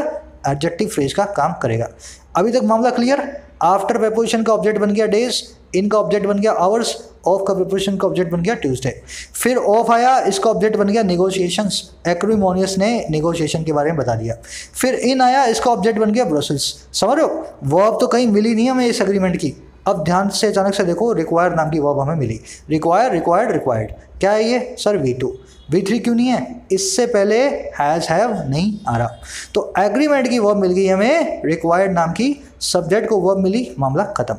एडजेक्टिव फ्रेज का काम करेगा। अभी तक मामला क्लियर। आफ्टर प्रेपोजिशन का ऑब्जेक्ट बन गया डेज, इन का ऑब्जेक्ट बन गया आवर्स, ऑफ का प्रेपोजिशन का ऑब्जेक्ट बन गया ट्यूसडे। फिर ऑफ आया, इसका ऑब्जेक्ट बन गया नेगोशिएशंस, एक्रिमोनियस ने नेगोशिएशन के बारे में बता दिया। फिर इन आया, इसका ऑब्जेक्ट बन गया ब्रसेल्स। समझ रहे हो, वर्ब तो कहीं मिली नहीं हमें इस एग्रीमेंट की। अब ध्यान से अचानक से देखो, रिक्वायर नाम की वर्ब हमें मिली। रिक्वायर, रिक्वायर्ड, रिक्वायर्ड, क्या है ये sir? V two. V three क्यों नहीं है? इससे पहले हैज़ हैव नहीं आ रहा। तो एग्रीमेंट की वर्ब मिल गई हमें, रिक्वायर्ड नाम की, सब्जेक्ट को वर्ब मिली, मामला खत्म।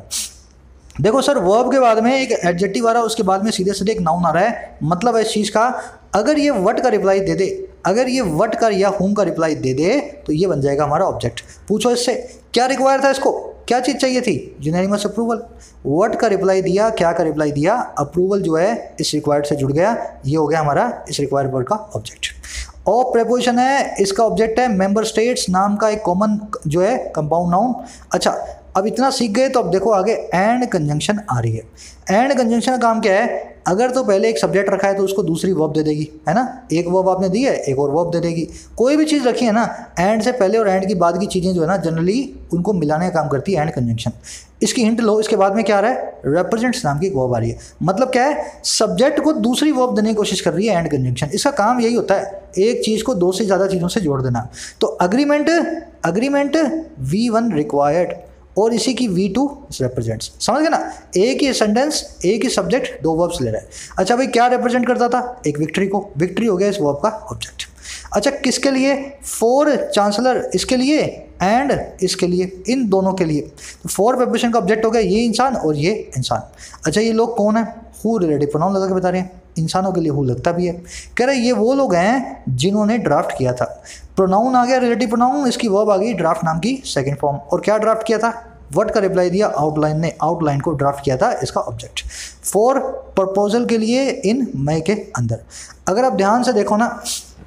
देखो सर, वर्ब के बाद में एक एडजेक्टिव आ रहा है, उसके बाद में सीधे सीधे एक नाउन आ रहा है। मतलब इस चीज़ का, अगर ये वट का रिप्लाई दे दे, अगर ये वट का या हुम का रिप्लाई दे दे तो ये बन जाएगा हमारा ऑब्जेक्ट। पूछो इससे क्या रिक्वायर था, इसको क्या चीज़ चाहिए थी? Unanimous approval. वट का रिप्लाई दिया, क्या का रिप्लाई दिया? अप्रूवल जो है इस रिक्वायर्ड से जुड़ गया, ये हो गया हमारा इस रिक्वायर्ड वर्ड का ऑब्जेक्ट। ऑफ प्रेपोजिशन है, इसका ऑब्जेक्ट है मेंबर स्टेट्स नाम का एक कॉमन जो है कंपाउंड नाउन। अच्छा, अब इतना सीख गए तो अब देखो आगे एंड कंजंक्शन आ रही है। एंड कंजंक्शन का काम क्या है? अगर तो पहले एक सब्जेक्ट रखा है तो उसको दूसरी वर्ब दे देगी, है ना। एक वर्ब आपने दी है, एक और वर्ब दे देगी। कोई भी चीज़ रखी है ना, एंड से पहले और एंड की बाद की चीज़ें जो है ना, जनरली उनको मिलाने का काम करती है एंड कंजंक्शन। इसकी हिंट लो, इसके बाद में क्या आ रहा है? रिप्रेजेंट्स नाम की एक वर्ब आ रही है। मतलब क्या है? सब्जेक्ट को दूसरी वर्ब देने की कोशिश कर रही है एंड कंजंक्शन। इसका काम यही होता है, एक चीज़ को दो से ज़्यादा चीज़ों से जोड़ देना। तो agreement, agreement V one required और इसी की वी टू रिप्रेजेंट्स। समझ गए ना, एक ही सेंटेंस, एक ही सब्जेक्ट, दो वर्ब्स ले रहा है। अच्छा भाई, क्या रिप्रेजेंट करता था? एक विक्ट्री को। विक्ट्री हो गया इस वर्ब का ऑब्जेक्ट। अच्छा, किसके लिए? फॉर चांसलर, इसके लिए, एंड इसके लिए, इन दोनों के लिए। तो फॉर प्रेपोजिशन का ऑब्जेक्ट हो गया ये इंसान और ये इंसान। अच्छा, ये लोग कौन है? हु रिलेटिव प्रोनाउन लगा के बता रहे हैं। इंसानों के लिए हु लगता भी है। कह रहे ये वो लोग हैं जिन्होंने ड्राफ्ट किया था। प्रोनाउन आ गया रिलेटिव प्रोनाउन, इसकी वर्ब आ गई ड्राफ्ट नाम की सेकंड फॉर्म। और क्या ड्राफ्ट किया था? वर्ड का रिप्लाई दिया आउटलाइन ने, आउटलाइन को ड्राफ्ट किया था इसका ऑब्जेक्ट। फॉर प्रपोजल के लिए इन मई के अंदर। अगर आप ध्यान से देखो ना,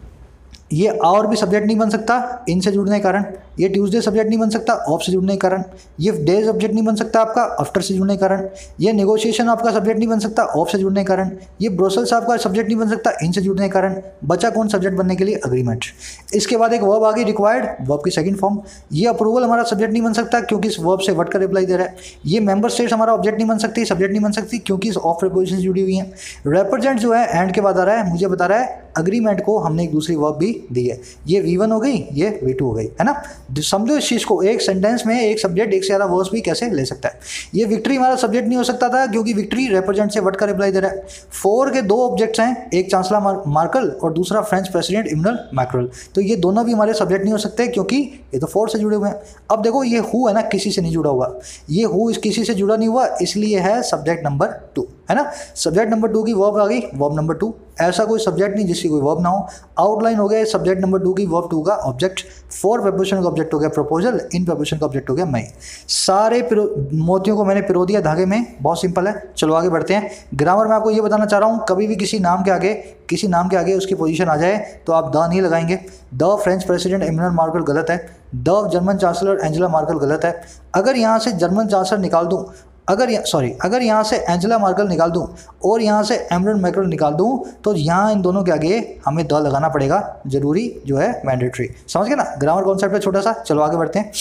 ये और भी सब्जेक्ट नहीं बन सकता इन से जुड़ने के कारण, ये ट्यूसडे सब्जेक्ट नहीं बन सकता ऑफ से जुड़ने के कारण, ये डे सब्जेक्ट नहीं बन सकता आपका आफ्टर से जुड़ने के कारण, ये नेगोशिएशन आपका सब्जेक्ट नहीं बन सकता ऑफ से जुड़ने के कारण, ये ब्रसेल्स आपका सब्जेक्ट नहीं बन सकता इन से जुड़ने के कारण। बचा कौन सब्जेक्ट बनने के लिए? अग्रीमेंट। इसके बाद एक वर्ब आ गई रिक्वायर्ड, वर्ब की सेकंड फॉर्म। ये अप्रूवल हमारा सब्जेक्ट नहीं बन सकता क्योंकि इस वर्ब से वर्ड का रिप्लाई दे रहा है। ये मेंबर स्टेट्स हमारा ऑब्जेक्ट नहीं बन सकती, सब्जेक्ट नहीं बन सकती क्योंकि इस ऑफ प्रीपोजिशन जुड़ी हुई है। रिप्रेजेंट जो है एंड के बाद आ रहा है, मुझे बता रहा है अग्रीमेंट को हमने एक दूसरी वर्ब भी दी है। ये वी वन हो गई, ये वी टू हो गई, है ना। समझो इस चीज़ को, एक सेंटेंस में एक सब्जेक्ट एक से ज़्यादा वर्ब्स भी कैसे ले सकता है। ये विक्ट्री हमारा सब्जेक्ट नहीं हो सकता था क्योंकि विक्ट्री रिप्रेजेंट से वर्ड का रिप्लाई दे रहा है। फोर के दो ऑब्जेक्ट्स हैं, एक चांसलर मार, मार्कल और दूसरा फ्रेंच प्रेसिडेंट इमैनुअल मैक्रोन। तो ये दोनों भी हमारे सब्जेक्ट नहीं हो सकते क्योंकि ये तो फोर से जुड़े हुए हैं। अब देखो ये हु है ना, किसी से नहीं जुड़ा हुआ, ये हु इस किसी से जुड़ा नहीं हुआ, इसलिए है सब्जेक्ट नंबर टू, है ना। सब्जेक्ट नंबर टू की वर्ब आ गई, वर्ब नंबर टू। ऐसा कोई सब्जेक्ट नहीं जिसकी कोई वर्ब ना हो। आउटलाइन हो गया सब्जेक्ट नंबर टू की, वर्ब टू का ऑब्जेक्ट। फोर प्रपोजिशन का ऑब्जेक्ट हो गया प्रपोजल, इन प्रपोजिशन का ऑब्जेक्ट हो गया मई। सारे मोतियों को मैंने पिरो दिया धागे में, बहुत सिंपल है। चलो आगे बढ़ते हैं। ग्रामर में आपको ये बताना चाह रहा हूँ, कभी भी किसी नाम के आगे किसी नाम के आगे उसकी पोजीशन आ जाए तो आप द नहीं लगाएंगे। The French president Emmanuel Macron गलत है, the German chancellor Angela Merkel गलत है। अगर यहाँ से जर्मन चांसलर निकाल दूँ, अगर सॉरी अगर यहाँ से एंजेला मार्केल निकाल दूं और यहाँ से इमैनुअल मैक्रोन निकाल दूं तो यहाँ इन दोनों के आगे हमें द लगाना पड़ेगा, जरूरी जो है, मैंडेटरी। समझ गए ना, ग्रामर कॉन्सेप्ट है छोटा सा। चलो आगे बढ़ते हैं।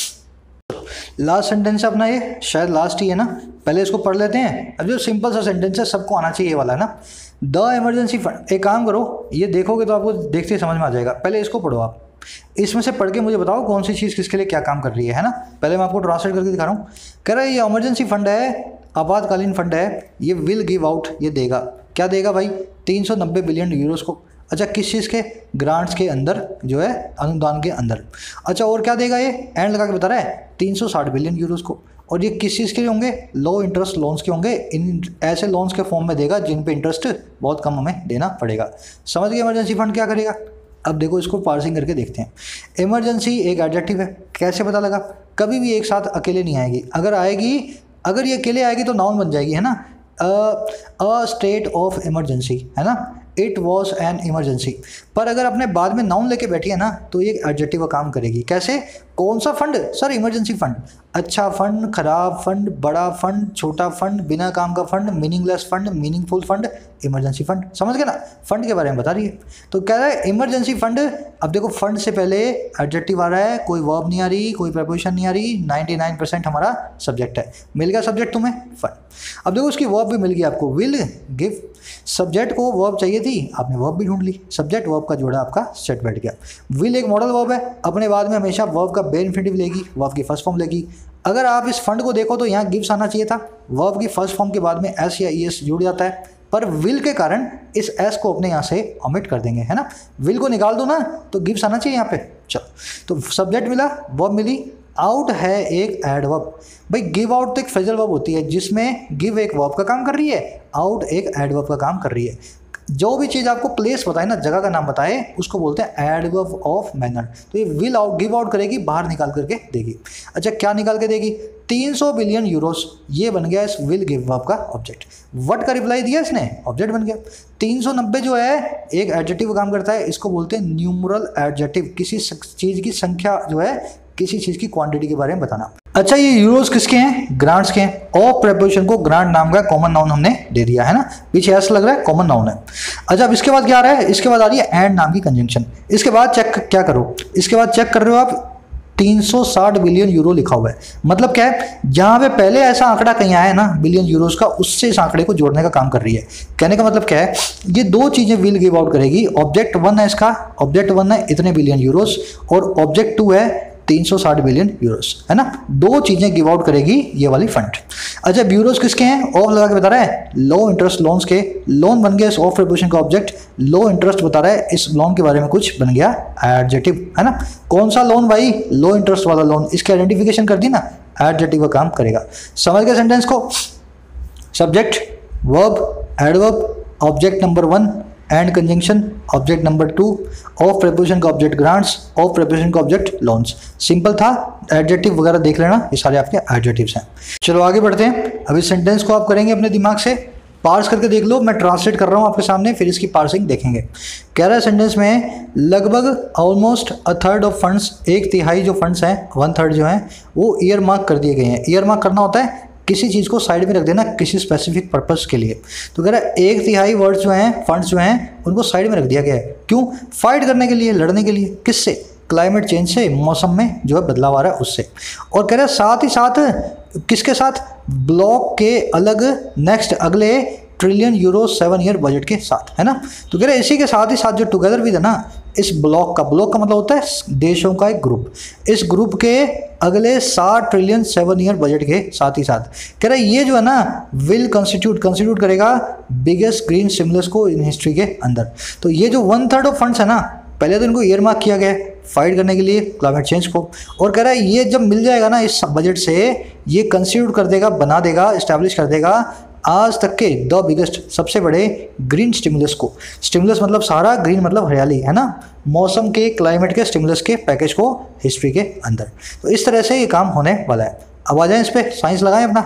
लास्ट सेंटेंस है अपना, ये शायद लास्ट ही है ना, पहले इसको पढ़ लेते हैं। अब जो सिंपल सा सेंटेंस है, सबको आना चाहिए ये वाला, है ना। The emergency fund. एक काम करो, ये देखोगे तो आपको देखते ही समझ में आ जाएगा। पहले इसको पढ़ो आप, इसमें से पढ़ के मुझे बताओ कौन सी चीज़ किसके लिए क्या काम कर रही है, है ना। पहले मैं आपको ट्रांसलेट करके दिखा रहा हूँ। कह रहा है ये इमरजेंसी फंड है, आपातकालीन फंड है, ये विल गिव आउट, ये देगा। क्या देगा भाई? तीन सौ नब्बे बिलियन यूरोस को। अच्छा, किस चीज़ के? ग्रांट्स के अंदर जो है, अनुदान के अंदर। अच्छा, और क्या देगा? ये एंड लगा के बता रहा है तीन सौ साठ बिलियन यूरोस को। और ये किस चीज़ के लिए होंगे? लो इंटरेस्ट लोन्स के होंगे। इन ऐसे लोन्स के फॉर्म में देगा जिन पे इंटरेस्ट बहुत कम हमें देना पड़ेगा। समझ गए इमरजेंसी फंड क्या करेगा? अब देखो इसको पार्सिंग करके देखते हैं। इमरजेंसी एक एडजेक्टिव है, कैसे पता लगा? कभी भी एक साथ अकेले नहीं आएगी। अगर आएगी, अगर ये अकेले आएगी तो नाउन बन जाएगी, है ना। अ स्टेट ऑफ इमरजेंसी, है ना। It was an emergency. पर अगर अपने बाद में नाउन लेके बैठी है ना तो ये एडजेक्टिव का काम करेगी। कैसे? कौन सा फंड सर? Emergency fund. अच्छा फंड, खराब फंड, बड़ा फंड, छोटा फंड, बिना काम का fund, meaningless fund, meaningful fund, emergency fund. समझ गए ना? फंड के बारे में बता रही है। तो कह रहा है इमरजेंसी फंड। अब देखो फंड से पहले एडजेक्टिव आ रहा है, कोई वर्ब नहीं आ रही, कोई प्रपोजिशन नहीं आ रही, निन्यानवे परसेंट हमारा सब्जेक्ट है। मिल गया सब्जेक्ट तुम्हें, फंड। अब देखो उसकी वर्ब भी मिल गई आपको, विल गिव। सब्जेक्ट को वर्ब चाहिए थी, आपने वर्ब भी ढूंढ ली, सब्जेक्ट वर्ब का जोड़ा आपका सेट बैठ गया। विल एक मॉडल वर्ब है, अपने बाद में हमेशा वर्ब का बेन इन्फिनिटिव लेगी, वर्ब की फर्स्ट फॉर्म लेगी। अगर आप इस फंड को देखो तो यहाँ गिव्स आना चाहिए था, वर्ब की फर्स्ट फॉर्म के बाद में एस या ई एस जुड़ जाता है, पर विल के कारण इस एस को अपने यहाँ से ओमिट कर देंगे, है ना। विल को निकाल दो ना तो गिव्स आना चाहिए यहाँ पे। चलो, तो सब्जेक्ट मिला, वर्ब मिली। आउट है एक एडवर्ब। भाई गिव आउट तो एक फ्रेजल वर्ब होती है जिसमें गिव एक वर्ब का काम कर रही है, आउट एक एडवर्ब का काम कर रही है। जो भी चीज़ आपको प्लेस बताए ना, जगह का नाम बताए, उसको बोलते हैं एडवर्ब ऑफ मैनर। तो ये विल आउट गिव आउट करेगी, बाहर निकाल करके देगी। अच्छा क्या निकाल के देगी? तीन सौ बिलियन यूरोस, ये बन गया इस विल गिव वर्ब का ऑब्जेक्ट। व्हाट का रिप्लाई दिया इसने, ऑब्जेक्ट बन गया। तीन सौ नब्बे जो है एक एडजेक्टिव काम करता है, इसको बोलते हैं न्यूमरल एडजेक्टिव। किसी चीज़ की संख्या जो है, किसी चीज़ की क्वांटिटी के बारे में बताना। अच्छा ये यूरोस किसके हैं? ग्रांट्स के हैं। ऑफ प्रेपोजिशन को ग्रांट नाम का कॉमन नाउन हमने दे दिया है ना, पीछे ऐसा लग रहा है कॉमन नाउन है। अच्छा अब इसके बाद क्या आ रहा है? इसके बाद आ रही है एंड नाम की कंजंक्शन। इसके बाद चेक क्या करो, इसके बाद चेक कर रहे हो आप तीन सौ साठ बिलियन यूरो लिखा हुआ है। मतलब क्या है, जहां पे पहले ऐसा आंकड़ा कहीं आया है ना बिलियन यूरोस का, उससे इस आंकड़े को जोड़ने का काम कर रही है। कहने का मतलब क्या है, ये दो चीजें विल गिव आउट करेगी। ऑब्जेक्ट वन है इसका, ऑब्जेक्ट वन है इतने बिलियन यूरोस, और ऑब्जेक्ट टू है तीन सौ साठ बिलियन यूरोस, है ना। दो चीजें गिव आउट करेगी ये वाली फंड। अच्छा यूरोस किसके हैं? ऑफ लगा के बता रहा है, लो इंटरेस्ट लोन्स के। लोन बन गया इस ऑफ प्रेपोजिशन का ऑब्जेक्ट, लो इंटरेस्ट बता रहा है, इस लोन के बारे में कुछ बन गया एडजेक्टिव, है ना। कौन सा लोन भाई? लो इंटरेस्ट वाला लोन। इसकी आइडेंटिफिकेशन कर दी ना, एडजेक्टिव का काम करेगा। समझ गए सेंटेंस को? Subject, verb, adverb, object number one, and conjunction, object number two, of preposition का ऑब्जेक्ट ग्रांट्स, ऑफ प्रेपोजिशन का ऑब्जेक्ट लोन्स। सिंपल था। एडजेक्टिव वगैरह देख लेना, ये सारे आपके एडजेक्टिव्स हैं। चलो आगे बढ़ते हैं। अभी सेंटेंस को आप करेंगे अपने दिमाग से, पार्स करके देख लो। मैं ट्रांसलेट कर रहा हूँ आपके सामने, फिर इसकी पार्सिंग देखेंगे। कह रहा है सेंटेंस में लगभग almost a third of funds, एक तिहाई जो फंड्स हैं, वन थर्ड जो हैं, वो ईयर मार्क कर दिए गए हैं। ईयर मार्क करना होता है किसी चीज़ को साइड में रख देना किसी स्पेसिफिक पर्पस के लिए। तो कह रहा है एक तिहाई वर्ड्स जो हैं, फंड्स जो हैं, उनको साइड में रख दिया गया है। क्यों? फाइट करने के लिए, लड़ने के लिए। किससे? क्लाइमेट चेंज से, मौसम में जो है बदलाव आ रहा है उससे। और कह रहा है साथ ही साथ किसके साथ? ब्लॉक के अलग नेक्स्ट अगले trillion euro seven year budget के साथ, है ना। तो कह रहे हैं इसी के साथ ही साथ जो टुगेदर विद है ना, इस ब्लॉक का, ब्लॉक का मतलब होता है देशों का एक ग्रुप, इस ग्रुप के अगले सात ट्रिलियन सेवन ईयर बजट के साथ ही साथ कह रहा है ये जो है ना विल कंस्टिट्यूट कंस्टिट्यूट करेगा बिगेस्ट ग्रीन स्टिमुलस को इन हिस्ट्री के अंदर। तो ये जो वन थर्ड ऑफ फंड्स है ना, पहले तो इनको ईयर मार्क किया गया है फाइट करने के लिए क्लाइमेट चेंज को, और कह रहा है ये जब मिल जाएगा ना इस बजट से, ये कंस्टिट्यूट कर देगा, बना देगा, इस्टेब्लिश कर देगा आज तक के द बिगेस्ट, सबसे बड़े ग्रीन स्टिमुलस को। स्टिमुलस मतलब सारा, ग्रीन मतलब हरियाली, है ना, मौसम के, क्लाइमेट के, स्टिमुलस के पैकेज को हिस्ट्री के अंदर। तो इस तरह से ये काम होने वाला है। अब आ जाए इस पर, साइंस लगाएं अपना।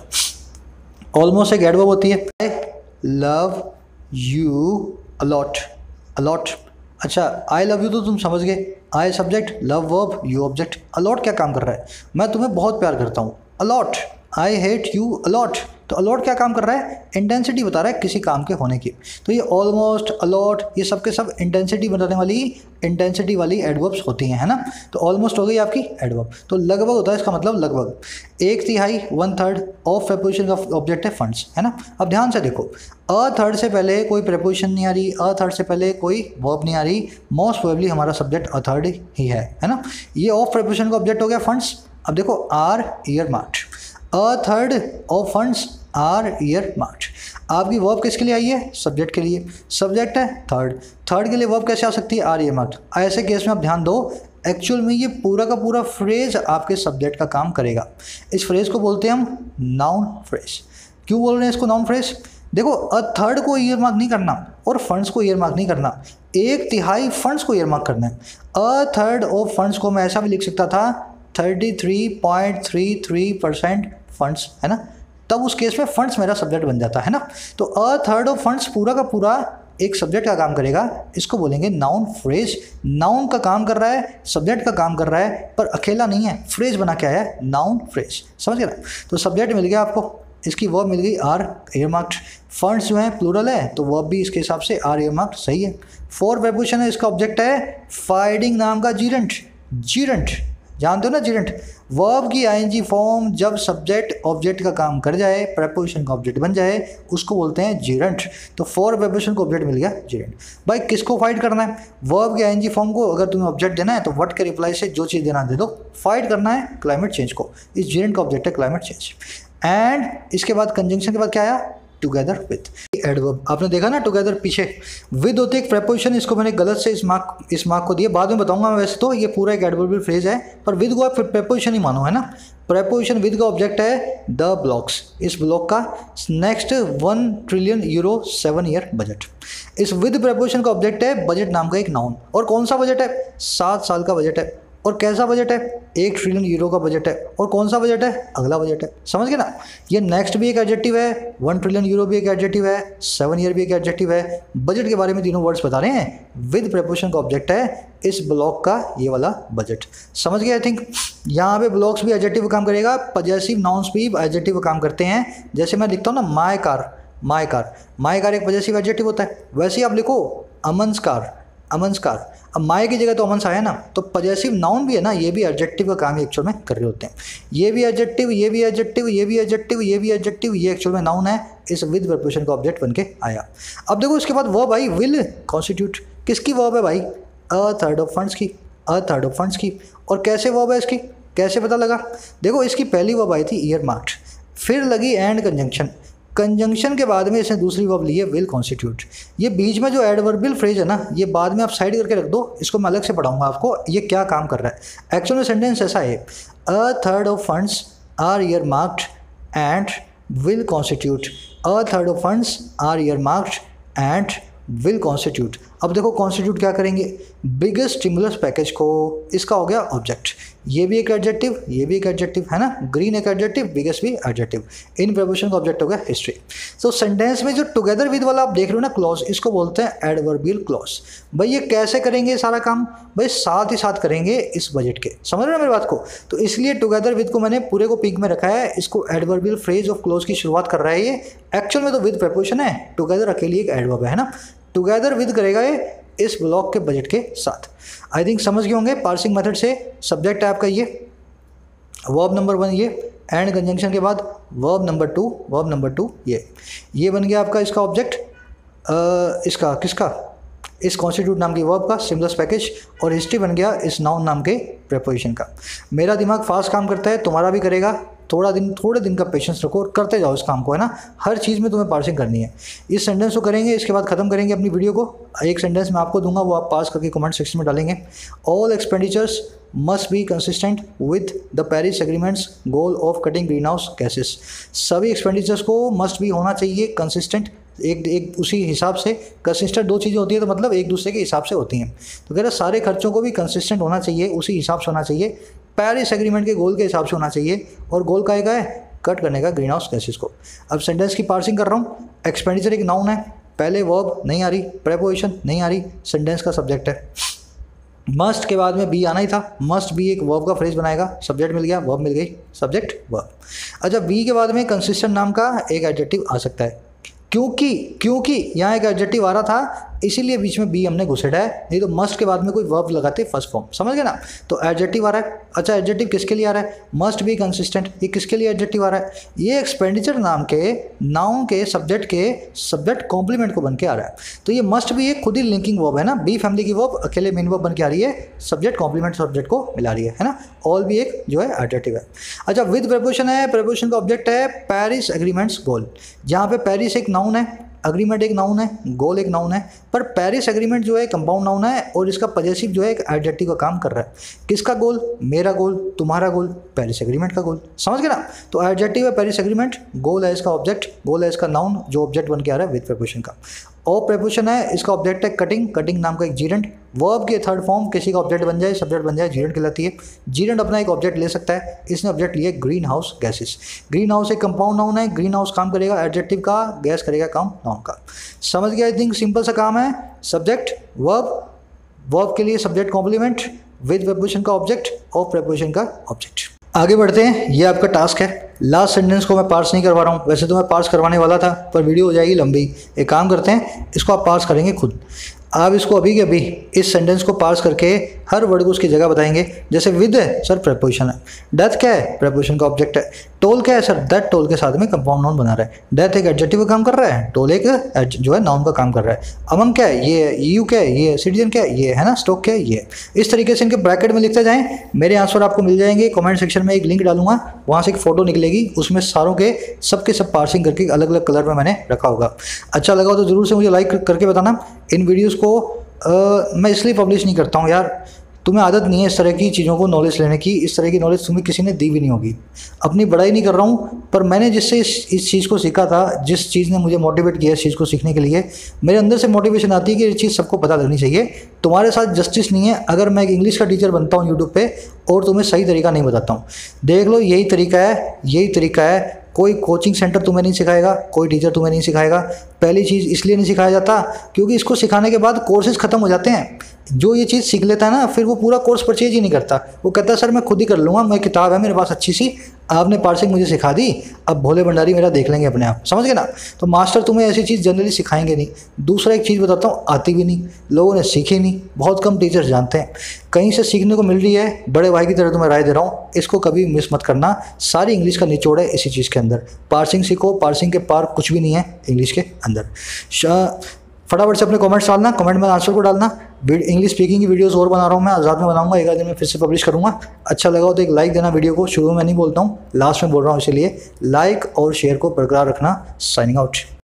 चलो, ऑलमोस्ट एक एडवर्ब होती है, I love you a lot. A lot, अच्छा आई लव यू तो तुम समझ गए, I subject, love verb, you object. A lot क्या काम कर रहा है? मैं तुम्हें बहुत प्यार करता हूँ। A lot, I hate you a lot. तो अलॉट क्या काम कर रहा है? इंटेंसिटी बता रहा है किसी काम के होने की। तो ये ऑलमोस्ट, अलॉट, ये सब के सब इंटेंसिटी बताने वाली, इंटेंसिटी वाली एडवर्ब्स होती हैं, है ना। तो ऑलमोस्ट हो गई आपकी एडवर्ब। तो लगभग होता है इसका मतलब लगभग। एक तिहाई, वन थर्ड, ऑफ प्रेपोजिशन का ऑब्जेक्ट है फंड्स, है ना। अब ध्यान से देखो, अ थर्ड से पहले कोई प्रेपोजिशन नहीं आ रही, अ थर्ड से पहले कोई वर्ब नहीं आ रही, मोस्ट प्रोबेबली हमारा सब्जेक्ट अ थर्ड ही है, है ना। ये ऑफ प्रेपोजिशन का ऑब्जेक्ट हो गया फंड्स। अब देखो are earmarked, a third of funds are earmarked. आपकी वर्ब किसके लिए आई है? सब्जेक्ट के लिए। सब्जेक्ट है थर्ड, थर्ड के लिए वर्ब कैसे आ सकती है? Are earmarked. ऐसे केस में आप ध्यान दो, एक्चुअल में ये पूरा का पूरा फ्रेज आपके सब्जेक्ट का काम करेगा। इस फ्रेज को बोलते हैं हम नाउन फ्रेज। क्यों बोल रहे हैं इसको नाउन फ्रेज? देखो, अ थर्ड को ईयर मार्क नहीं करना और फंड्स को ईयर मार्क नहीं करना, एक तिहाई फंड्स को ईयर मार्क करना है। अ थर्ड ऑफ फंड्स को मैं ऐसा भी लिख सकता था, thirty three point three three percent funds, है ना। तब उस केस में फंड्स मेरा सब्जेक्ट बन जाता है ना। तो अ थर्ड ऑफ फंड्स पूरा का पूरा एक सब्जेक्ट का काम करेगा, इसको बोलेंगे नाउन फ्रेज। नाउन का काम कर रहा है, सब्जेक्ट का काम कर रहा है, पर अकेला नहीं है, फ्रेज बना के आया है, नाउन फ्रेज। समझ गए ना? तो सब्जेक्ट मिल गया आपको, इसकी वर्ब मिल गई आर एयरमार्क्ड। फंड्स जो है प्लूरल है तो वर्ब भी इसके हिसाब से आर एयरमार्क्ड सही है। फोर प्रेपोजिशन है, इसका ऑब्जेक्ट है फाइडिंग नाम का जीरेंट। जीरेंट जानते हो ना, जीरेंट वर्ब की आईएनजी फॉर्म जब सब्जेक्ट ऑब्जेक्ट का काम कर जाए, प्रेपोजिशन का ऑब्जेक्ट बन जाए, उसको बोलते हैं जीरेंट। तो फोर प्रेपोजिशन को ऑब्जेक्ट मिल गया जीरेंट। भाई किसको फाइट करना है? वर्ब की आईएनजी फॉर्म को अगर तुम्हें ऑब्जेक्ट देना है तो व्हाट के रिप्लाई से जो चीज़ देना दे दो। फाइट करना है क्लाइमेट चेंज को, इस जीरेंट का ऑब्जेक्ट है क्लाइमेट चेंज। एंड इसके बाद कंजंक्शन के बाद क्या आया? Together with. एडवर्ब आपने देखा ना, टुगेदर पीछे विद होती है एक प्रेपोजिशन। इसको मैंने गलत से इस मार्क इस मार्क को दिया, बाद में बताऊंगा मैं। वैसे तो ये पूरा एक एडवर्बियल फ्रेज है, पर विद को आप प्रेपोजिशन ही मानो, है ना। प्रेपोजिशन विद का ऑब्जेक्ट है द ब्लॉक्स, इस ब्लॉक का next one trillion euro seven year budget. इस विद प्रेपोजिशन का ऑब्जेक्ट है बजट नाम का एक नाउन। और कौन सा बजट है? सात साल का बजट है। और कैसा बजट है? एक ट्रिलियन यूरो का बजट है। और कौन सा बजट है? अगला बजट है। समझ गए ना? ये नेक्स्ट भी एक एडजेक्टिव है, वन ट्रिलियन यूरो भी एक एडजेक्टिव है, सेवन ईयर भी एक एडजेक्टिव है। बजट के बारे में तीनों वर्ड्स बता रहे हैं। विद प्रेपोजिशन का ऑब्जेक्ट है इस ब्लॉक का ये वाला बजट। समझ गए? आई थिंक यहाँ पे ब्लॉक्स भी एडजेक्टिव काम करेगा, पजेसिव नाउन्स भी एडजेक्टिव काम करते हैं। जैसे मैं लिखता हूँ ना my car, my car, my car एक पजेसिव एडजेक्टिव होता है। वैसे ही आप लिखो अमन्स कार, अमन्स कार। अब माय की जगह तो अमन्स आया ना, तो पजेसिव नाउन भी है ना, ये भी एडजेक्टिव का काम एक्चुअल में कर रहे होते हैं। ये भी एडजेक्टिव, ये भी एडजेक्टिव, ये भी एडजेक्टिव, ये भी एडजेक्टिव, ये एक्चुअल में नाउन है, इस विद प्रेपोजिशन का ऑब्जेक्ट बन के आया। अब देखो इसके बाद वर्ब आई विल कॉन्स्टिट्यूट। किसकी वर्ब है भाई? अ थर्ड ऑफ फंड्स की, अ थर्ड ऑफ फंड्स की। और कैसे वर्ब है इसकी, कैसे पता लगा? देखो इसकी पहली वर्ब आई थी ईयर मार्क्ड, फिर लगी एंड कंजंक्शन। कंजंक्शन के बाद में इसने दूसरी वर्ब ली है विल कॉन्स्टिट्यूट। ये बीच में जो एडवर्बियल फ्रेज है ना, ये बाद में आप साइड करके रख दो, इसको मैं अलग से पढ़ाऊंगा आपको ये क्या काम कर रहा है। एक्चुअल में सेंटेंस ऐसा है, a third of funds are earmarked and will constitute. A third of funds are earmarked and will constitute. अब देखो कॉन्स्टिट्यूट क्या करेंगे? बिगेस्ट स्टिमुलस पैकेज को, इसका हो गया ऑब्जेक्ट। ये भी एक एडजेक्टिव, ये भी एक एडजेक्टिव है ना। ग्रीन एक एडजेक्टिव, बिगेस्ट भी एडजेक्टिव। इन प्रेपोजिशन का ऑब्जेक्ट हो गया हिस्ट्री। तो सेंटेंस में जो टुगेदर विद वाला आप देख रहे हो ना क्लॉज, इसको बोलते हैं एडवर्बियल क्लॉज। भाई ये कैसे करेंगे सारा काम? भाई साथ ही साथ करेंगे इस बजट के। समझ रहे हो मेरी बात को? तो इसलिए टुगेदर विद को मैंने पूरे को पिंक में रखा है। इसको एडवर्बियल फ्रेज ऑफ क्लॉज की शुरुआत कर रहा है ये। एक्चुअल में तो विद प्रेपोजिशन है, टुगेदर अकेली एक एडवर्ब है ना। टुगेदर विद करेगा ये इस ब्लॉक के बजट के साथ। आई थिंक समझ गए होंगे पार्सिंग मेथड से। सब्जेक्ट है आपका ये, वर्ब नंबर वन ये, एंड कंजंक्शन के बाद verb number two, verb number two ये ये बन गया आपका इसका ऑब्जेक्ट, इसका किसका? इस कॉन्स्टिट्यूट नाम की वर्ब का सिम्बल्स पैकेज। और हिस्ट्री बन गया इस नाउन नाम के प्रेपोजिशन का। मेरा दिमाग फास्ट काम करता है, तुम्हारा भी करेगा। थोड़ा दिन थोड़े दिन का पेशेंस रखो और करते जाओ इस काम को, है ना। हर चीज़ में तुम्हें पार्सिंग करनी है। इस सेंटेंस को करेंगे, इसके बाद खत्म करेंगे अपनी वीडियो को। एक सेंटेंस मैं आपको दूंगा, वो आप पास करके कमेंट सेक्शन में डालेंगे। All expenditures must be consistent with the Paris agreement's goal of cutting green house gases. सभी एक्सपेंडिचर्स को मस्ट भी होना चाहिए कंसिस्टेंट, एक एक उसी हिसाब से। कंसिस्टेंट दो चीज़ें होती है तो मतलब एक दूसरे के हिसाब से होती हैं। तो कह रहे सारे खर्चों को भी कंसिस्टेंट होना चाहिए, उसी हिसाब से होना चाहिए, पेरिस एग्रीमेंट के गोल के हिसाब से होना चाहिए। और गोल का है कट करने का ग्रीन हाउस गैसेस को। अब सेंटेंस की पार्सिंग कर रहा हूँ। एक्सपेंडिचर एक नाउन है, पहले वर्ब नहीं आ रही, प्रेपोजिशन नहीं आ रही, सेंटेंस का सब्जेक्ट है। मस्ट के बाद में बी आना ही था, मस्ट बी एक वर्ब का फ्रेज बनाएगा। सब्जेक्ट मिल गया, वर्ब मिल गई, सब्जेक्ट वर्ब। अच्छा बी के बाद में कंसिस्टेंट नाम का एक एडजेक्टिव आ सकता है, क्योंकि क्योंकि यहाँ एक एडजेक्टिव आ रहा था इसीलिए बीच में बी हमने घुसेड़ा है, नहीं तो मस्ट के बाद में कोई वर्ब लगाते फर्स्ट फॉर्म। समझ गए ना? तो एडजेक्टिव आ रहा है। अच्छा एडजेक्टिव किसके लिए आ रहा है? Must be consistent. ये किसके लिए एडजेक्टिव आ रहा है? ये एक्सपेंडिचर नाम के नाउन के सब्जेक्ट के सब्जेक्ट कॉम्प्लीमेंट को बन के आ रहा है। तो ये मस्ट भी एक खुद ही लिंकिंग वर्ब है ना। बी फैमिली की वर्ब अकेले मेन वर्ब बन के आ रही है, सब्जेक्ट कॉम्प्लीमेंट सब्जेक्ट को मिला रही है, है ना। ऑल भी एक जो है एडजेक्टिव है। अच्छा विद प्रेपोजिशन है, प्रेपोजिशन का ऑब्जेक्ट है पेरिस एग्रीमेंट्स गोल। जहाँ पे पेरिस एक नाउन है, अग्रीमेंट एक नाउन है, गोल एक नाउन है, पर पेरिस एग्रीमेंट जो है कंपाउंड नाउन है और इसका पजेसिव जो है एक एडजेक्टिव का काम कर रहा है। किसका गोल? मेरा गोल, तुम्हारा गोल, पेरिस एग्रीमेंट का गोल। समझ गए ना? तो एडजेक्टिव है पेरिस एग्रीमेंट, गोल है इसका ऑब्जेक्ट, गोल है इसका नाउन जो ऑब्जेक्ट बन के आ रहा है विद प्रेपोजिशन का। और प्रेपोजिशन है, इसका ऑब्जेक्ट है कटिंग, कटिंग नाम का एक जीरेंट, वर्ब की थर्ड फॉर्म किसी का ऑब्जेक्ट बन जाए, सब्जेक्ट बन जाए, जीरेंट कहलाती है। जीरेंट अपना एक ऑब्जेक्ट ले सकता है, इसने ऑब्जेक्ट लिया green house gases. Green house एक कंपाउंड नाउन है, ग्रीन हाउस काम करेगा एडजेक्टिव का, गैस करेगा काम नाउन का। समझ गया? आई थिंक सिंपल सा काम है। सब्जेक्ट वर्ब, वर्ब के लिए सब्जेक्ट कॉम्प्लीमेंट विद प्रेपोजिशन का ऑब्जेक्ट और प्रेपोजिशन का ऑब्जेक्ट। आगे बढ़ते हैं, ये आपका टास्क है। लास्ट सेंटेंस को मैं पार्स नहीं करवा रहा हूँ, वैसे तो मैं पार्स करवाने वाला था पर वीडियो हो जाएगी लंबी। एक काम करते हैं, इसको आप पार्स करेंगे खुद। आप इसको अभी के अभी इस सेंटेंस को पार्स करके हर वर्ड को उसकी जगह बताएंगे। जैसे विद है सर, प्रेपोजिशन है। डेथ क्या है? प्रेपोजिशन का ऑब्जेक्ट है। टोल क्या है सर? दैट टोल के साथ में कंपाउंड नाउन बना रहा है। डेथ एक एडजेक्टिव का काम कर रहा है, टोल एक जो है नाउन का काम कर रहा है। अमंग क्या है? ये है। यू क्या है? ये है। सिटीजन क्या है? ये है ना। स्टॉक क्या है? ये। इस तरीके से इनके ब्रैकेट में लिखते जाएं, मेरे आंसर आपको मिल जाएंगे। कमेंट सेक्शन में एक लिंक डालूंगा, वहाँ से एक फोटो निकलेगी, उसमें सारों के सबके सब पार्सिंग करके अलग अलग कलर में मैंने रखा होगा। अच्छा लगा हो तो ज़रूर से मुझे लाइक करके बताना। इन वीडियोज़ को Uh, मैं इसलिए पब्लिश नहीं करता हूँ यार, तुम्हें आदत नहीं है इस तरह की चीज़ों को नॉलेज लेने की। इस तरह की नॉलेज तुम्हें किसी ने दी भी नहीं होगी। अपनी बड़ाई नहीं कर रहा हूँ, पर मैंने जिससे इस, इस चीज़ को सीखा था, जिस चीज़ ने मुझे मोटिवेट किया इस चीज़ को सीखने के लिए, मेरे अंदर से मोटिवेशन आती है कि ये चीज़ सबको पता लगनी चाहिए। तुम्हारे साथ जस्टिस नहीं है अगर मैं एक इंग्लिश का टीचर बनता हूँ यूट्यूब पे और तुम्हें सही तरीका नहीं बताता हूँ। देख लो, यही तरीका है, यही तरीका है। कोई कोचिंग सेंटर तुम्हें नहीं सिखाएगा, कोई टीचर तुम्हें नहीं सिखाएगा। पहली चीज़ इसलिए नहीं सिखाया जाता क्योंकि इसको सिखाने के बाद कोर्सेज खत्म हो जाते हैं। जो ये चीज़ सीख लेता है ना, फिर वो पूरा कोर्स परचेज ही नहीं करता। वो कहता है सर मैं खुद ही कर लूँगा, मैं किताब है मेरे पास अच्छी सी, आपने पार्सिंग मुझे सिखा दी, अब भोले भंडारी मेरा देख लेंगे अपने आप। समझ गए ना? तो मास्टर तुम्हें ऐसी चीज़ जनरली सिखाएंगे नहीं। दूसरा एक चीज़ बताता हूँ, आती भी नहीं, लोगों ने सीखी नहीं, बहुत कम टीचर्स जानते हैं। कहीं से सीखने को मिल रही है, बड़े भाई की तरह तुम्हें राय दे रहा हूँ, इसको कभी मिस मत करना। सारी इंग्लिश का निचोड़ है इसी चीज़ के अंदर। पार्सिंग सीखो, पार्सिंग के पार कुछ भी नहीं है इंग्लिश के अंदर। फटाफट से अपने कमेंट्स डालना, कमेंट में आंसर को डालना। इंग्लिश स्पीकिंग की वीडियोस और बना रहा हूँ मैं, आज़ाद में बनाऊंगा, एक आध दिन में फिर से पब्लिश करूँगा। अच्छा लगा हो तो एक लाइक देना वीडियो को। शुरू में नहीं बोलता हूँ, लास्ट में बोल रहा हूँ, इसीलिए लाइक और शेयर को बरकरार रखना। Signing out.